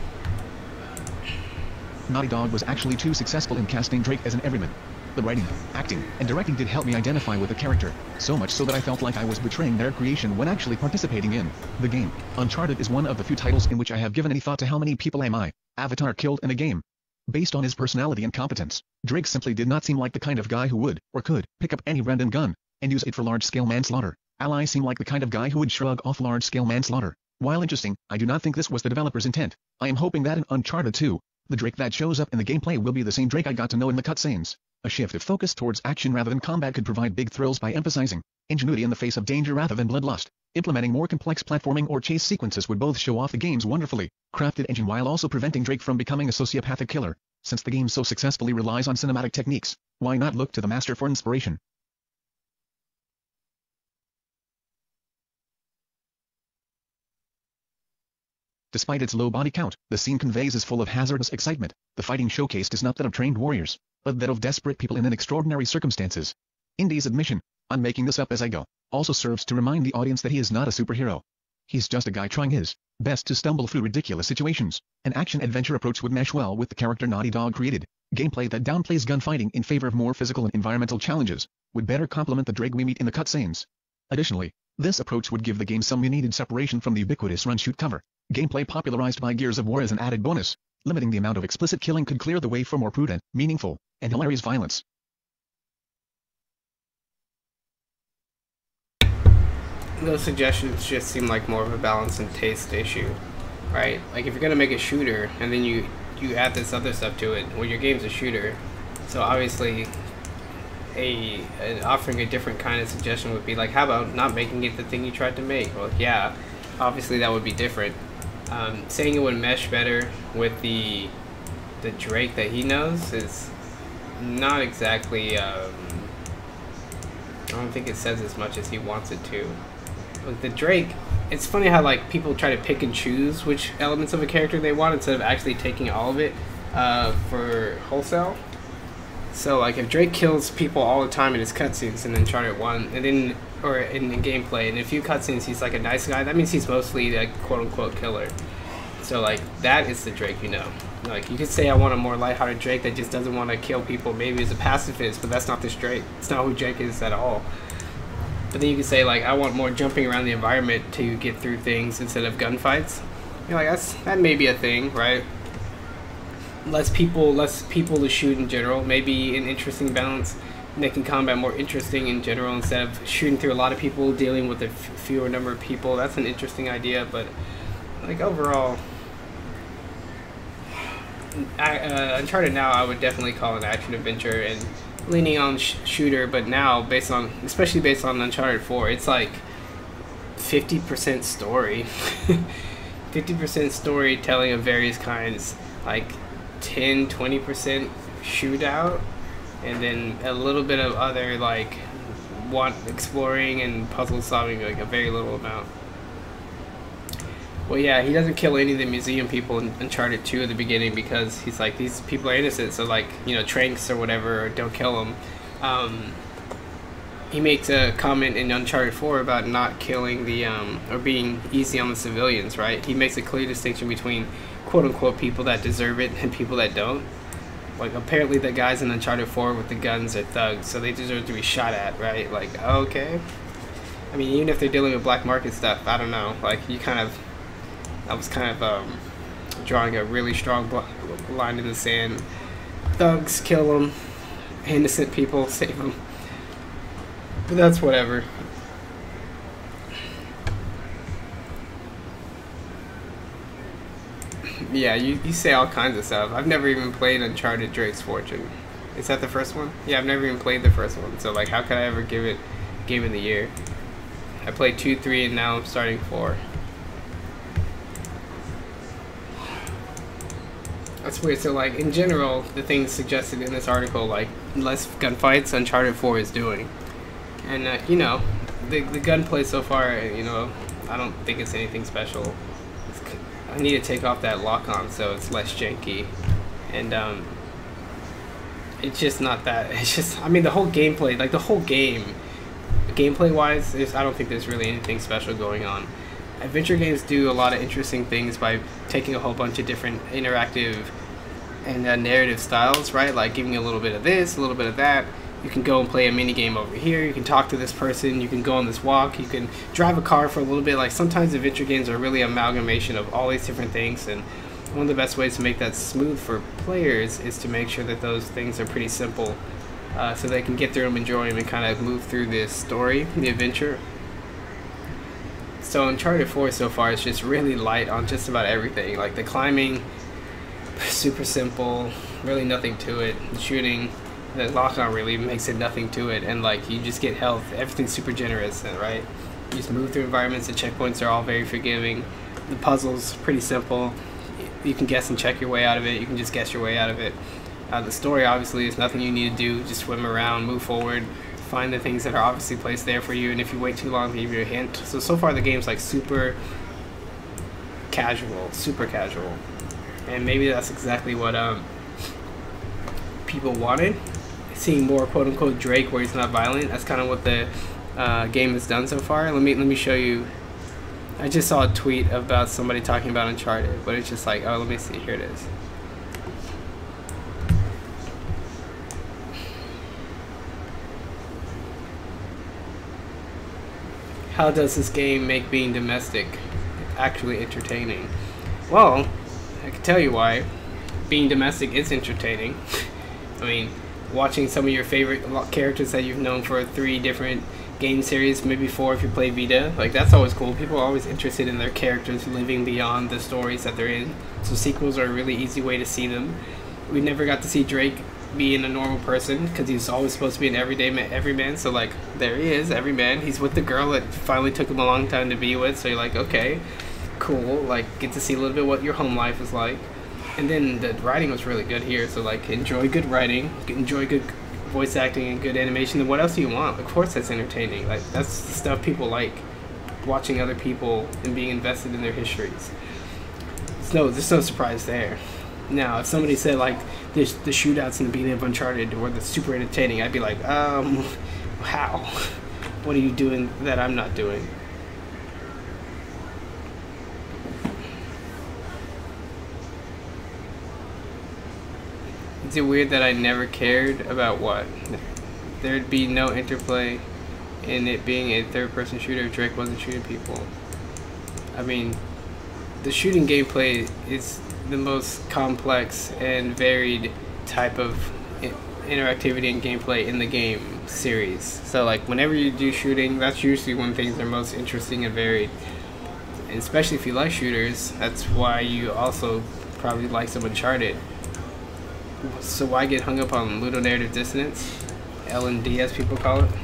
Speaker 12: Naughty Dog was actually too successful in casting Drake as an everyman. The writing, acting, and directing did help me identify with the character, so much so that I felt like I was betraying their creation when actually participating in the game. Uncharted is one of the few titles in which I have given any thought to how many people am I, Avatar, killed in a game. Based on his personality and competence, Drake simply did not seem like the kind of guy who would, or could, pick up any random gun and use it for large-scale manslaughter. Ally seemed like the kind of guy who would shrug off large-scale manslaughter. While interesting, I do not think this was the developer's intent. I am hoping that in Uncharted 2, The Drake that shows up in the gameplay will be the same Drake I got to know in the cutscenes. A shift of focus towards action rather than combat could provide big thrills by emphasizing ingenuity in the face of danger rather than bloodlust. Implementing more complex platforming or chase sequences would both show off the game's wonderfully crafted engine while also preventing Drake from becoming a sociopathic killer. Since the game so successfully relies on cinematic techniques, why not look to the master for inspiration? Despite its low body count, the scene conveys is full of hazardous excitement. The fighting showcased is not that of trained warriors, but that of desperate people in extraordinary circumstances. Indy's admission, "I'm making this up as I go," also serves to remind the audience that he is not a superhero. He's just a guy trying his best to stumble through ridiculous situations. An action-adventure approach would mesh well with the character Naughty Dog created. Gameplay that downplays gunfighting in favor of more physical and environmental challenges would better complement the Drake we meet in the cutscenes. Additionally, this approach would give the game some needed separation from the ubiquitous run-shoot cover gameplay popularized by Gears of War as an added bonus. Limiting the amount of explicit killing could clear the way for more prudent, meaningful, and hilarious violence.
Speaker 8: Those suggestions just seem like more of a balance and taste issue, right? Like if you're gonna make a shooter and then you add this other stuff to it, well, your game's a shooter, so obviously offering a different kind of suggestion would be like, how about not making it the thing you tried to make? Well, yeah, obviously that would be different. Saying it would mesh better with the Drake that he knows is not exactly. I don't think it says as much as he wants it to. With the Drake, it's funny how like people try to pick and choose which elements of a character they want instead of actually taking all of it for wholesale. So like if Drake kills people all the time in his cutscenes in Uncharted 1, and then or in the gameplay, and in a few cutscenes he's like a nice guy, that means he's mostly a quote-unquote killer. So like that is the Drake you know. Like you could say I want a more lighthearted Drake that just doesn't want to kill people, maybe as a pacifist, but that's not this Drake. It's not who Drake is at all. But then you could say like I want more jumping around the environment to get through things instead of gunfights. You're like that may be a thing, right? Less people to shoot in general, maybe an interesting balance, making combat more interesting in general instead of shooting through a lot of people, dealing with a fewer number of people. That's an interesting idea, but like overall, Uncharted now I would definitely call an action adventure and leaning on shooter, but now especially based on Uncharted 4, it's like 50% story, 50% storytelling of various kinds, like 10-20% shootout, and then a little bit of other like exploring and puzzle solving, like a very little amount. Well, yeah, he doesn't kill any of the museum people in Uncharted 2 at the beginning because he's like, these people are innocent, so like, you know, tranks or whatever, don't kill them. He makes a comment in Uncharted 4 about not killing the or being easy on the civilians, right? He makes a clear distinction between quote-unquote people that deserve it and people that don't. Like apparently the guys in Uncharted 4 with the guns are thugs, so they deserve to be shot at, right? Like, okay. I mean, even if they're dealing with black market stuff, I don't know. Like I was kind of drawing a really strong line in the sand. Thugs, kill them. Innocent people, save them. But that's whatever. Yeah, you say all kinds of stuff. I've never even played Uncharted Drake's Fortune. Is that the first one? Yeah, I've never even played the first one. So like, how could I ever give it Game of the Year? I played 2, 3, and now I'm starting 4. That's weird. So like, in general, the things suggested in this article, like less gunfights, Uncharted 4 is doing. And you know, the gunplay so far, you know, I don't think it's anything special. I need to take off that lock-on so it's less janky, and it's just not that. It's just, I mean, the whole gameplay, like the whole game, gameplay-wise, I don't think there's really anything special going on. Adventure games do a lot of interesting things by taking a whole bunch of different interactive and narrative styles, right? Like giving a little bit of this, a little bit of that. You can go and play a mini game over here. You can talk to this person. You can go on this walk. You can drive a car for a little bit. Like sometimes adventure games are really an amalgamation of all these different things. And one of the best ways to make that smooth for players is to make sure that those things are pretty simple, so they can get through them, enjoy them, and kind of move through this story, the adventure. So Uncharted 4 so far is just really light on just about everything. Like the climbing, super simple, really nothing to it. The shooting, the lock-on really makes it nothing to it, and like you just get health. Everything's super generous, right? You just move through environments. The checkpoints are all very forgiving. The puzzle's pretty simple. You can guess and check your way out of it. You can just guess your way out of it. The story obviously is nothing you need to do. Just swim around, move forward, find the things that are obviously placed there for you, and if you wait too long, they give you a hint. So far the game's like super casual, and maybe that's exactly what people wanted. Seeing more quote-unquote Drake where he's not violent. That's kind of what the game has done so far. Let me show you. I just saw a tweet about somebody talking about Uncharted, but it's just like, oh, let me see. Here it is. How does this game make being domestic actually entertaining? Well, I can tell you why. Being domestic is entertaining. I mean, watching some of your favorite characters that you've known for 3 different game series, maybe 4 if you play Vita, like that's always cool. People are always interested in their characters living beyond the stories that they're in. So sequels are a really easy way to see them. We never got to see Drake being a normal person because he's always supposed to be an everyman. So like there he is, everyman. He's with the girl that finally took him a long time to be with. So you're like, okay, cool. Like get to see a little bit what your home life is like. And then the writing was really good here. So like enjoy good writing, enjoy good voice acting and good animation. And what else do you want? Of course that's entertaining. Like that's the stuff people like, watching other people and being invested in their histories. There's no surprise there. Now if somebody said like the shootouts in the beginning of Uncharted were super entertaining, I'd be like, how? What are you doing that I'm not doing? Is it weird that I never cared about what? There'd be no interplay in it being a third-person shooter if Drake wasn't shooting people. I mean, the shooting gameplay is the most complex and varied type of interactivity and gameplay in the game series. So like whenever you do shooting, that's usually when things are most interesting and varied. And especially if you like shooters, that's why you also probably like some Uncharted. So why get hung up on ludonarrative dissonance? L&D as people call it?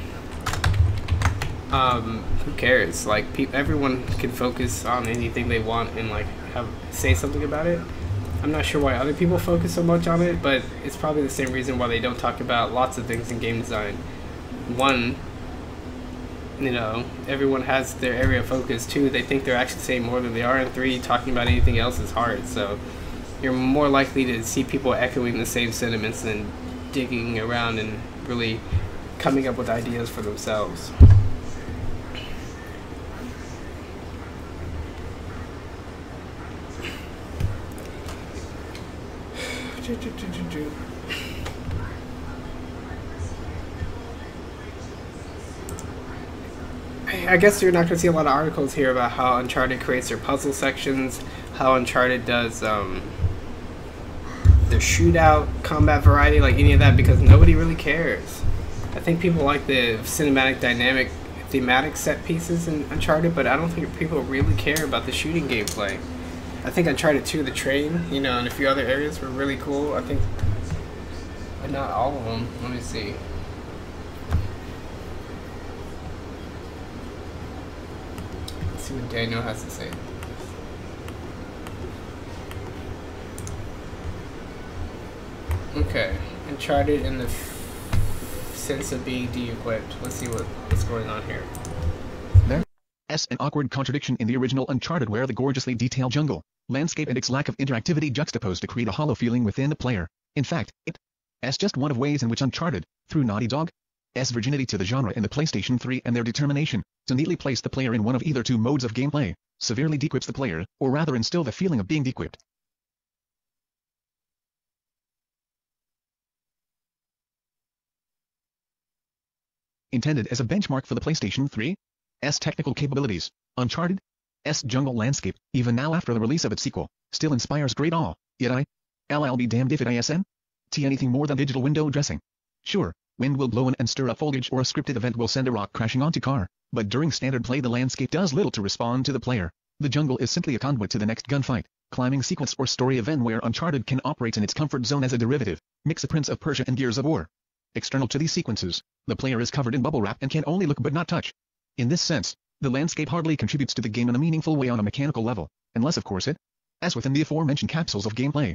Speaker 8: Who cares? Like everyone can focus on anything they want and like say something about it. I'm not sure why other people focus so much on it, but it's probably the same reason why they don't talk about lots of things in game design. One, you know, everyone has their area of focus. 2, they think they're actually saying more than they are. And 3, talking about anything else is hard. So you're more likely to see people echoing the same sentiments than digging around and really coming up with ideas for themselves. I guess you're not going to see a lot of articles here about how Uncharted creates their puzzle sections, how Uncharted does their shootout, combat variety, like any of that, because nobody really cares. I think people like the cinematic, dynamic, thematic set pieces in Uncharted, but I don't think people really care about the shooting gameplay. I think Uncharted 2, the train, you know, and a few other areas were really cool. I think, but not all of them. Let me see. Let's see what Daniel has to say. Okay, Uncharted in the sense of being de-equipped. Let's see what's going on here.
Speaker 12: There's an awkward contradiction in the original Uncharted where the gorgeously detailed jungle, landscape and its lack of interactivity juxtaposed to create a hollow feeling within the player. In fact, it's just one of ways in which Uncharted, through Naughty Dog's virginity to the genre in the PlayStation 3 and their determination to neatly place the player in one of either 2 modes of gameplay, severely de-equips the player, or rather instill the feeling of being de-equipped. Intended as a benchmark for the PlayStation 3's technical capabilities, Uncharted's jungle landscape, even now after the release of its sequel, still inspires great awe, yet I'll be damned if it isn't anything more than digital window dressing. Sure, wind will blow in and stir up foliage or a scripted event will send a rock crashing onto car, but during standard play the landscape does little to respond to the player. The jungle is simply a conduit to the next gunfight, climbing sequence or story event where Uncharted can operate in its comfort zone as a derivative, mix of Prince of Persia and Gears of War. External to these sequences, the player is covered in bubble wrap and can only look but not touch. In this sense, the landscape hardly contributes to the game in a meaningful way on a mechanical level, unless of course it, as within the aforementioned capsules of gameplay.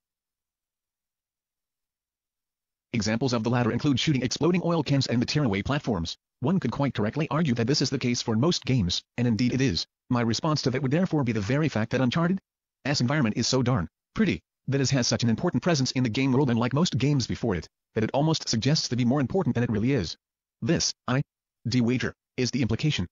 Speaker 12: Examples of the latter include shooting exploding oil cans and the tearaway platforms. One could quite correctly argue that this is the case for most games, and indeed it is. My response to that would therefore be the very fact that Uncharted's environment is so darn pretty, that it has such an important presence in the game world and like most games before it, that it almost suggests to be more important than it really is. This, I'd wager, is the implication.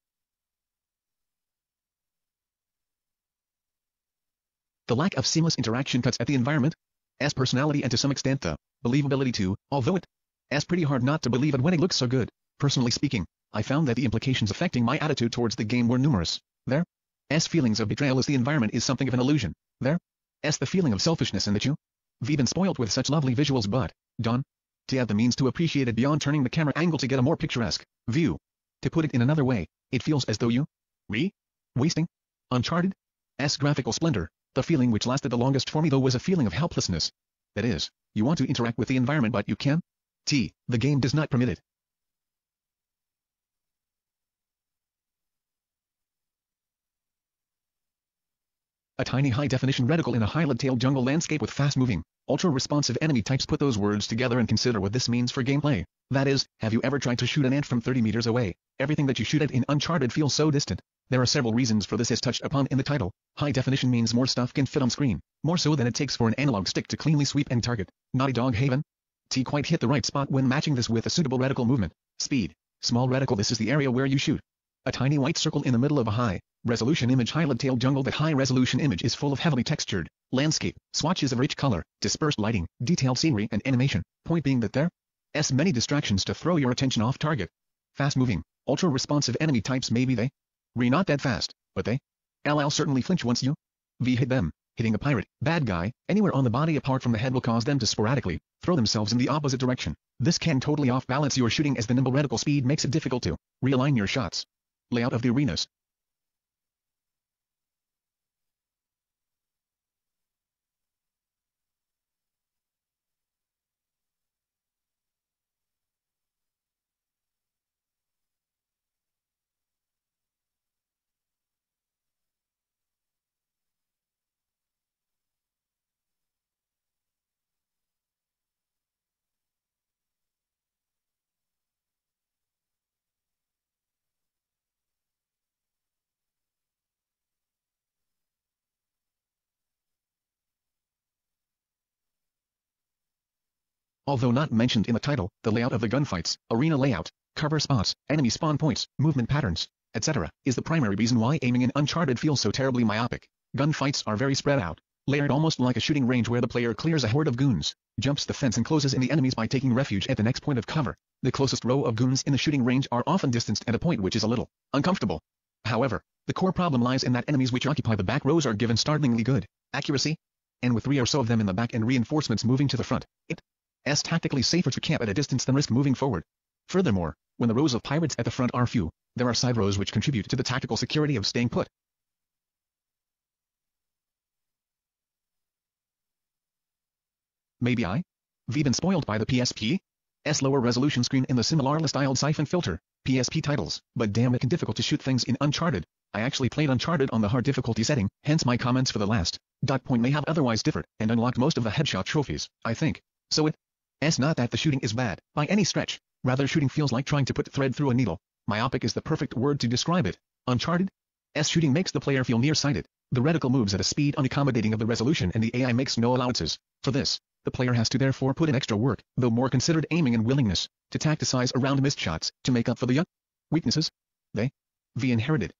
Speaker 12: The lack of seamless interaction cuts at the environment's personality and to some extent the believability too, although it's pretty hard not to believe it when it looks so good. Personally speaking, I found that the implications affecting my attitude towards the game were numerous. There's feelings of betrayal as the environment is something of an illusion. There's the feeling of selfishness in that you've been spoiled with such lovely visuals but don't have the means to appreciate it beyond turning the camera angle to get a more picturesque view. To put it in another way, it feels as though you wasting Uncharted's graphical splendor. The feeling which lasted the longest for me though was a feeling of helplessness. That is, you want to interact with the environment but you can't. The game does not permit it. A tiny high-definition reticle in a highland-tailed jungle landscape with fast-moving, ultra-responsive enemy types. Put those words together and consider what this means for gameplay. That is, have you ever tried to shoot an ant from 30 meters away? Everything that you shoot at in Uncharted feels so distant. There are several reasons for this as touched upon in the title. High definition means more stuff can fit on screen, more so than it takes for an analog stick to cleanly sweep and target. Naughty Dog Haven quite hit the right spot when matching this with a suitable reticle movement. Speed. Small reticle. This is the area where you shoot. A tiny white circle in the middle of a high-resolution image. Highland-tailed jungle. That high-resolution image is full of heavily textured landscape, swatches of rich color, dispersed lighting, detailed scenery and animation. Point being that there's many distractions to throw your attention off target. Fast-moving, ultra-responsive enemy types. Maybe they not that fast, but they'll certainly flinch once you hit them. Hitting a pirate, bad guy, anywhere on the body apart from the head will cause them to sporadically throw themselves in the opposite direction. This can totally off-balance your shooting as the nimble reticle speed makes it difficult to realign your shots. Layout of the arenas. Although not mentioned in the title, the layout of the gunfights, arena layout, cover spots, enemy spawn points, movement patterns, etc., is the primary reason why aiming in Uncharted feels so terribly myopic. Gunfights are very spread out, layered almost like a shooting range where the player clears a horde of goons, jumps the fence and closes in the enemies by taking refuge at the next point of cover. The closest row of goons in the shooting range are often distanced at a point which is a little uncomfortable. However, the core problem lies in that enemies which occupy the back rows are given startlingly good accuracy, and with 3 or so of them in the back and reinforcements moving to the front, it's tactically safer to camp at a distance than risk moving forward. Furthermore, when the rows of pirates at the front are few, there are side rows which contribute to the tactical security of staying put. Maybe I've been spoiled by the PSP's lower resolution screen and the similarly styled siphon filter, PSP titles, but damn it can difficult to shoot things in Uncharted. I actually played Uncharted on the hard difficulty setting, hence my comments for the last point may have otherwise differed, and unlocked most of the headshot trophies, I think. So it's not that the shooting is bad, by any stretch, rather shooting feels like trying to put thread through a needle. Myopic is the perfect word to describe it. Uncharted's shooting makes the player feel nearsighted. The reticle moves at a speed unaccommodating of the resolution and the AI makes no allowances. For this, the player has to therefore put in extra work, though more considered aiming and willingness, to tacticize around missed shots, to make up for the weaknesses they've inherited.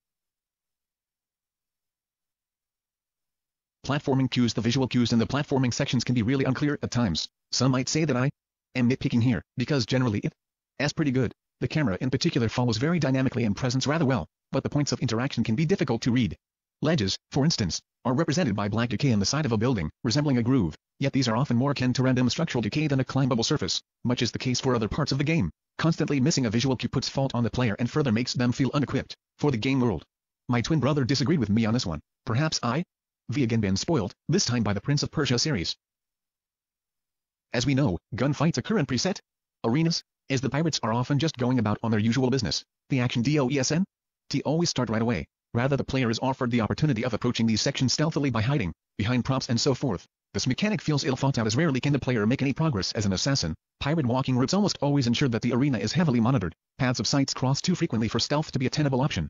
Speaker 12: Platforming cues. The visual cues in the platforming sections can be really unclear at times. Some might say that I am nitpicking here, because generally it's pretty good. The camera in particular follows very dynamically and presents rather well, but the points of interaction can be difficult to read. Ledges, for instance, are represented by black decay on the side of a building, resembling a groove, yet these are often more akin to random structural decay than a climbable surface, much is the case for other parts of the game. Constantly missing a visual cue puts fault on the player and further makes them feel unequipped for the game world. My twin brother disagreed with me on this one. Perhaps I've we again been spoiled, this time by the Prince of Persia series. As we know, gunfights occur in preset arenas, as the pirates are often just going about on their usual business. The action DOESN? To always start right away. Rather, the player is offered the opportunity of approaching these sections stealthily by hiding behind props and so forth. This mechanic feels ill thought out, as rarely can the player make any progress as an assassin. Pirate walking routes almost always ensure that the arena is heavily monitored. Paths of sights crossed too frequently for stealth to be a tenable option.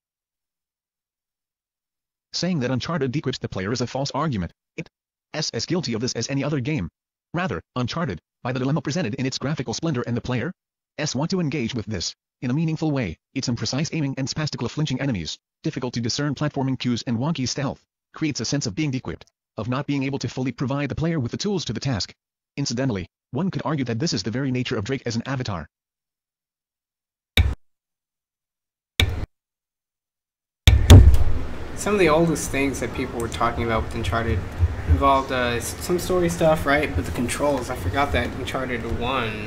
Speaker 12: Saying that Uncharted dequips the player is a false argument. It's as guilty of this as any other game. Rather, Uncharted, by the dilemma presented in its graphical splendor and the player's want to engage with this in a meaningful way, its imprecise aiming and spastical flinching enemies, difficult to discern platforming cues and wonky stealth, creates a sense of being dequipped, of not being able to fully provide the player with the tools to the task. Incidentally, one could argue that this is the very nature of Drake as an avatar.
Speaker 8: Some of the oldest things that people were talking about with Uncharted involved some story stuff, right? But the controls, I forgot that Uncharted 1,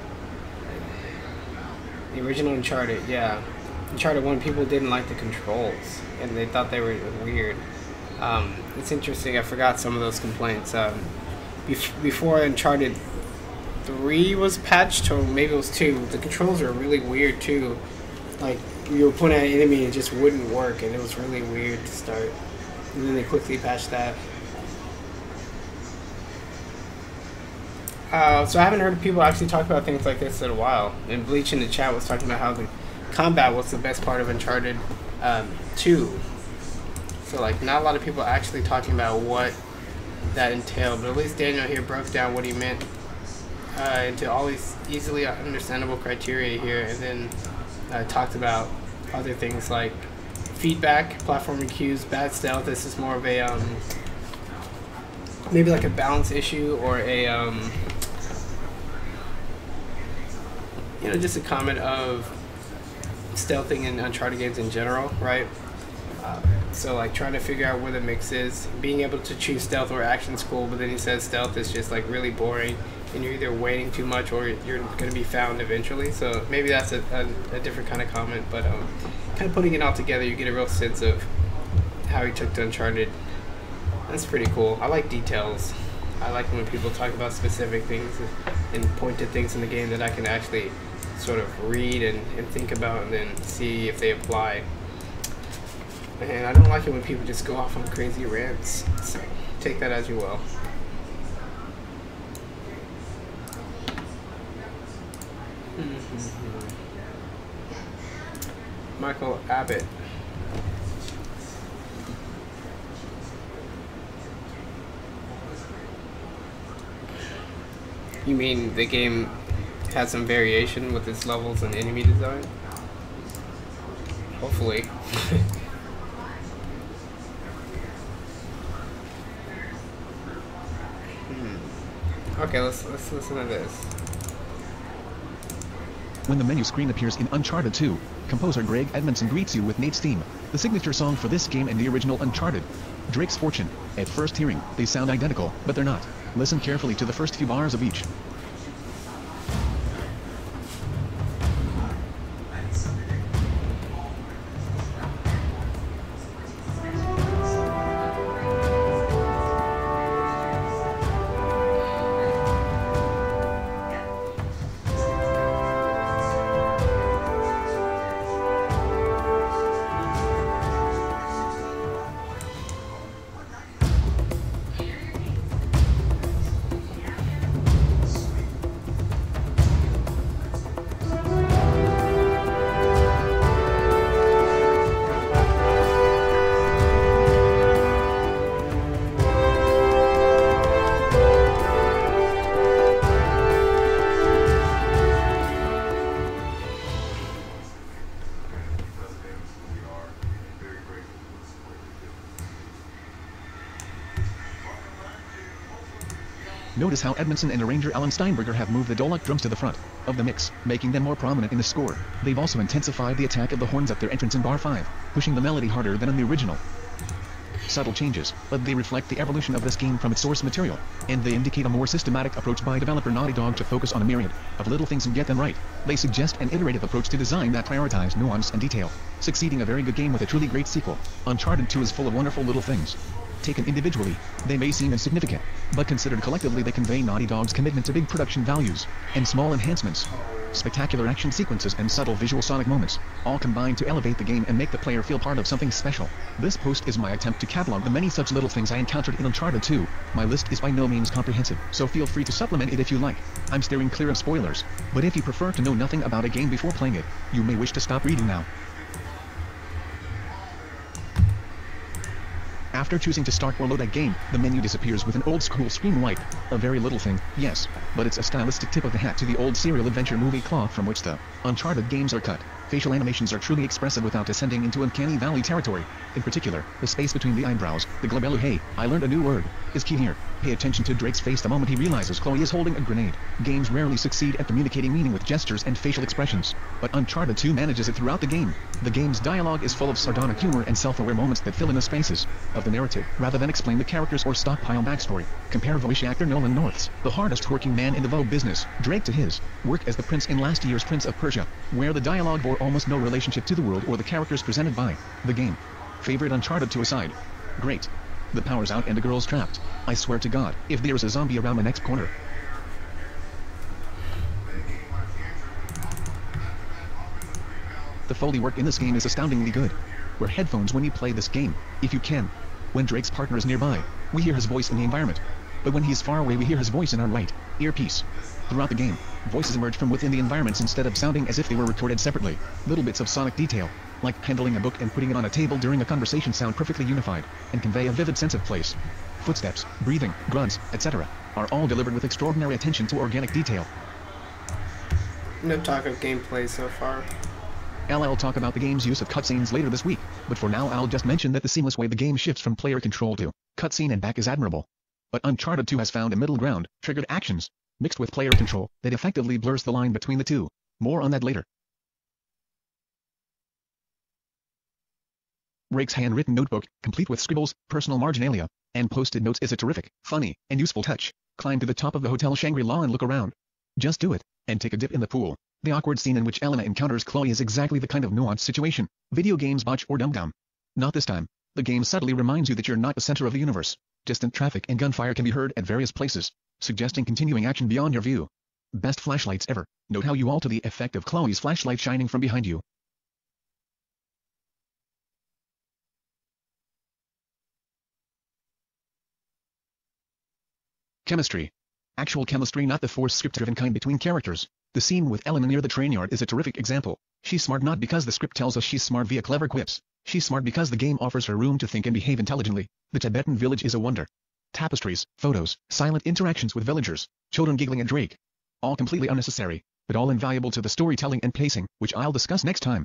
Speaker 8: the original Uncharted, yeah. Uncharted 1, people didn't like the controls, and they thought they were weird. It's interesting, I forgot some of those complaints. Before Uncharted 3 was patched, or maybe it was 2, the controls were really weird too. Like, you were pointing at an enemy and it just wouldn't work, and it was really weird to start. And then they quickly patched that. So I haven't heard people actually talk about things like this in a while. And Bleach in the chat was talking about how the combat was the best part of Uncharted 2. So like, not a lot of people actually talking about what that entailed, but at least Daniel here broke down what he meant into all these easily understandable criteria here, and then talked about other things like feedback, platforming cues, bad stealth. This is more of a maybe like a balance issue, or a you know, just a comment of stealthing in Uncharted games in general, right? So like trying to figure out where the mix is. Being able to choose stealth or action's cool, but then he says stealth is just like really boring, and you're either waiting too much or you're going to be found eventually. So maybe that's a different kind of comment, but kind of putting it all together, you get a real sense of how he took to Uncharted. That's pretty cool. I like details. I like when people talk about specific things and point to things in the game that I can actually sort of read and think about and then see if they apply. And I don't like it when people just go off on crazy rants, so take that as you will. Michael Abbott. You mean the game has some variation with its levels and enemy design? Hopefully. Okay, let's listen to this.
Speaker 12: When the menu screen appears in Uncharted 2, composer Greg Edmondson greets you with Nate's theme, the signature song for this game and the original Uncharted. Drake's Fortune. At first hearing, they sound identical, but they're not. Listen carefully to the first few bars of each. Notice how Edmondson and arranger Alan Steinberger have moved the Dolok drums to the front of the mix, making them more prominent in the score. They've also intensified the attack of the horns at their entrance in bar 5, pushing the melody harder than in the original. Subtle changes, but they reflect the evolution of this game from its source material, and they indicate a more systematic approach by developer Naughty Dog to focus on a myriad of little things and get them right. They suggest an iterative approach to design that prioritizes nuance and detail, succeeding a very good game with a truly great sequel. Uncharted 2 is full of wonderful little things. Taken individually, they may seem insignificant, but considered collectively they convey Naughty Dog's commitment to big production values and small enhancements. Spectacular action sequences and subtle visual sonic moments, all combine to elevate the game and make the player feel part of something special. This post is my attempt to catalog the many such little things I encountered in Uncharted 2. My list is by no means comprehensive, so feel free to supplement it if you like. I'm steering clear of spoilers, but if you prefer to know nothing about a game before playing it, you may wish to stop reading now. After choosing to start or load a game, the menu disappears with an old-school screen wipe. A very little thing, yes, but it's a stylistic tip of the hat to the old serial adventure movie cloth from which the Uncharted games are cut. Facial animations are truly expressive without descending into uncanny valley territory. In particular, the space between the eyebrows, the glabellu, hey, I learned a new word, is key here. Pay attention to Drake's face the moment he realizes Chloe is holding a grenade. Games rarely succeed at communicating meaning with gestures and facial expressions, but Uncharted 2 manages it throughout the game. The game's dialogue is full of sardonic humor and self-aware moments that fill in the spaces of the narrative, rather than explain the characters or stockpile backstory. Compare voice actor Nolan North's, the hardest working man in the Vogue business, Drake, to his work as the prince in last year's Prince of Persia, where the dialogue bore almost no relationship to the world or the characters presented by the game. Favorite Uncharted 2 aside. Great. The power's out and the girl's trapped. I swear to God, if there's a zombie around the next corner. The Foley work in this game is astoundingly good. Wear headphones when you play this game, if you can. When Drake's partner is nearby, we hear his voice in the environment. But when he's far away, we hear his voice in our right earpiece. Throughout the game, voices emerge from within the environments instead of sounding as if they were recorded separately. Little bits of sonic detail, like handling a book and putting it on a table during a conversation, sound perfectly unified, and convey a vivid sense of place. Footsteps, breathing, grunts, etc., are all delivered with extraordinary attention to organic detail.
Speaker 8: No talk of gameplay so far.
Speaker 12: I'll talk about the game's use of cutscenes later this week, but for now I'll just mention that the seamless way the game shifts from player control to cutscene and back is admirable. But Uncharted 2 has found a middle ground, triggered actions, mixed with player control, that effectively blurs the line between the two. More on that later. Drake's handwritten notebook, complete with scribbles, personal marginalia, and post-it notes, is a terrific, funny, and useful touch. Climb to the top of the Hotel Shangri-La and look around. Just do it, and take a dip in the pool. The awkward scene in which Elena encounters Chloe is exactly the kind of nuanced situation video games botch or dumb down. Not this time. The game subtly reminds you that you're not the center of the universe. Distant traffic and gunfire can be heard at various places, suggesting continuing action beyond your view. Best flashlights ever. Note how you alter the effect of Chloe's flashlight shining from behind you. Chemistry. Actual chemistry, not the forced script-driven kind between characters. The scene with Elena near the train yard is a terrific example. She's smart not because the script tells us she's smart via clever quips. She's smart because the game offers her room to think and behave intelligently. The Tibetan village is a wonder. Tapestries, photos, silent interactions with villagers, children giggling at Drake. All completely unnecessary, but all invaluable to the storytelling and pacing, which I'll discuss next time.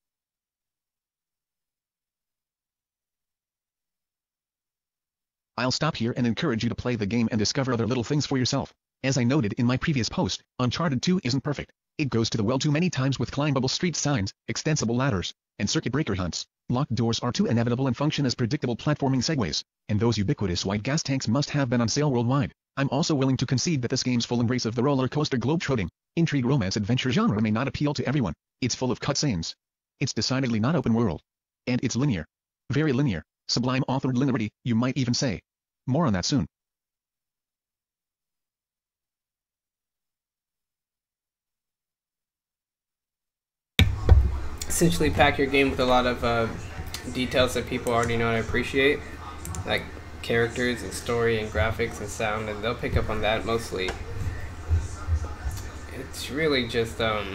Speaker 12: I'll stop here and encourage you to play the game and discover other little things for yourself. As I noted in my previous post, Uncharted 2 isn't perfect. It goes to the well too many times with climbable street signs, extensible ladders, and circuit breaker hunts. Locked doors are too inevitable and function as predictable platforming segues, and those ubiquitous white gas tanks must have been on sale worldwide. I'm also willing to concede that this game's full embrace of the roller coaster globetrotting, intrigue romance adventure genre may not appeal to everyone. It's full of cutscenes. It's decidedly not open world. And it's linear. Very linear. Sublime authored linearity, you might even say. More on that soon.
Speaker 8: Essentially pack your game with a lot of details that people already know and appreciate, like characters and story and graphics and sound, and they'll pick up on that mostly. It's really just the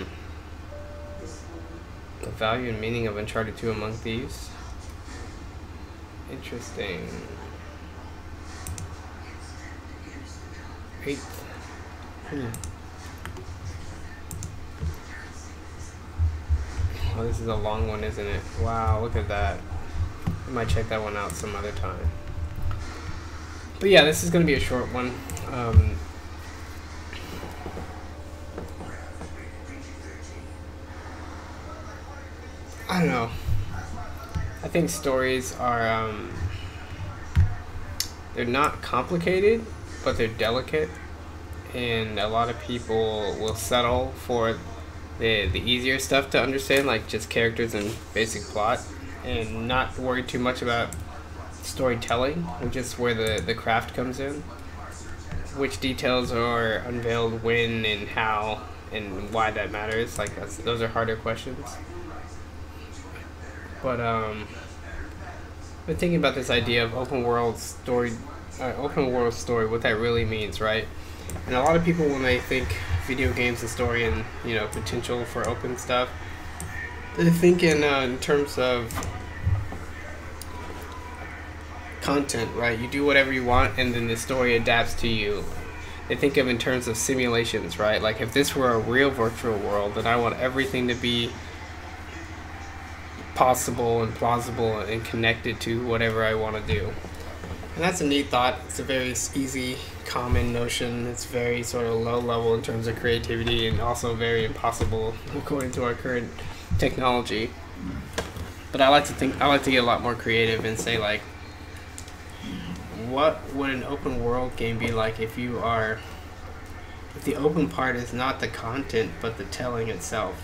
Speaker 8: value and meaning of Uncharted 2 Among Thieves. Interesting. 8th. Oh, this is a long one, isn't it? Wow, look at that. I might check that one out some other time. But yeah, this is going to be a short one. I don't know. I think stories are, they're not complicated, but they're delicate. And a lot of people will settle for the easier stuff to understand, like just characters and basic plot, and not worry too much about storytelling, which is where the craft comes in. Which details are unveiled when and how and why that matters. Like those are harder questions. But been thinking about this idea of open world story, what that really means, right? And a lot of people, when they think video games and story and potential for open stuff, they think in terms of content, right? You do whatever you want, and then the story adapts to you. They think of in terms of simulations, right? Like if this were a real virtual world, then I want everything to be possible and plausible and connected to whatever I want to do. And that's a neat thought. It's a very easy, common notion. It's very sort of low level in terms of creativity, and also very impossible according to our current technology. But I like to get a lot more creative and say, like, what would an open world game be like if the open part is not the content but the telling itself?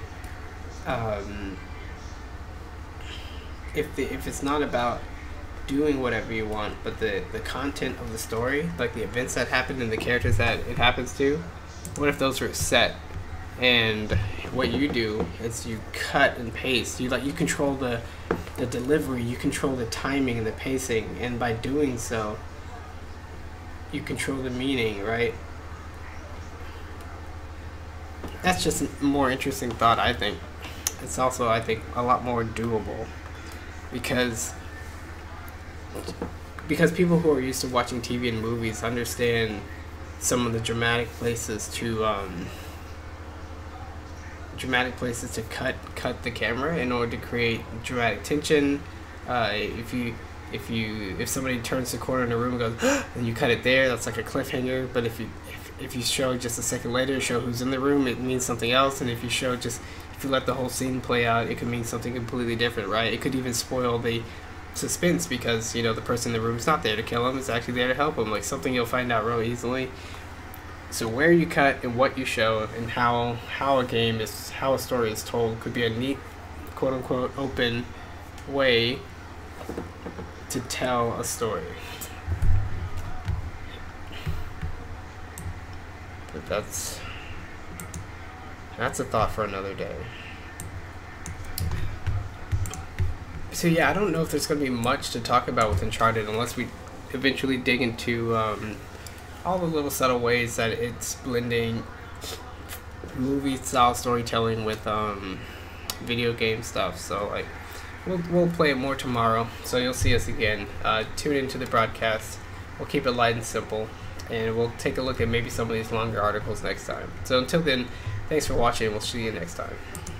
Speaker 8: If it's not about doing whatever you want, but the content of the story, like the events that happen and the characters that it happens to, what if those were set? And what you do is you cut and paste. You control the delivery, you control the timing and the pacing, and by doing so, you control the meaning, right? That's just a more interesting thought, I think. It's also, I think, a lot more doable, because people who are used to watching TV and movies understand some of the dramatic places to cut the camera in order to create dramatic tension. If somebody turns the corner in a room and goes, and you cut it there, that's like a cliffhanger. But if you show just a second later, show who's in the room, it means something else. And if you let the whole scene play out, it could mean something completely different, right? It could even spoil the suspense, because the person in the room is not there to kill him; it's actually there to help him. Like something you'll find out real easily. So where you cut and what you show and how a story is told could be a neat, quote unquote, open way to tell a story. But that's a thought for another day. So yeah, I don't know if there's going to be much to talk about with Uncharted unless we eventually dig into all the little subtle ways that it's blending movie-style storytelling with video game stuff. So like, we'll play it more tomorrow. So you'll see us again. Tune into the broadcast. We'll keep it light and simple, and we'll take a look at maybe some of these longer articles next time. So until then, thanks for watching. We'll see you next time.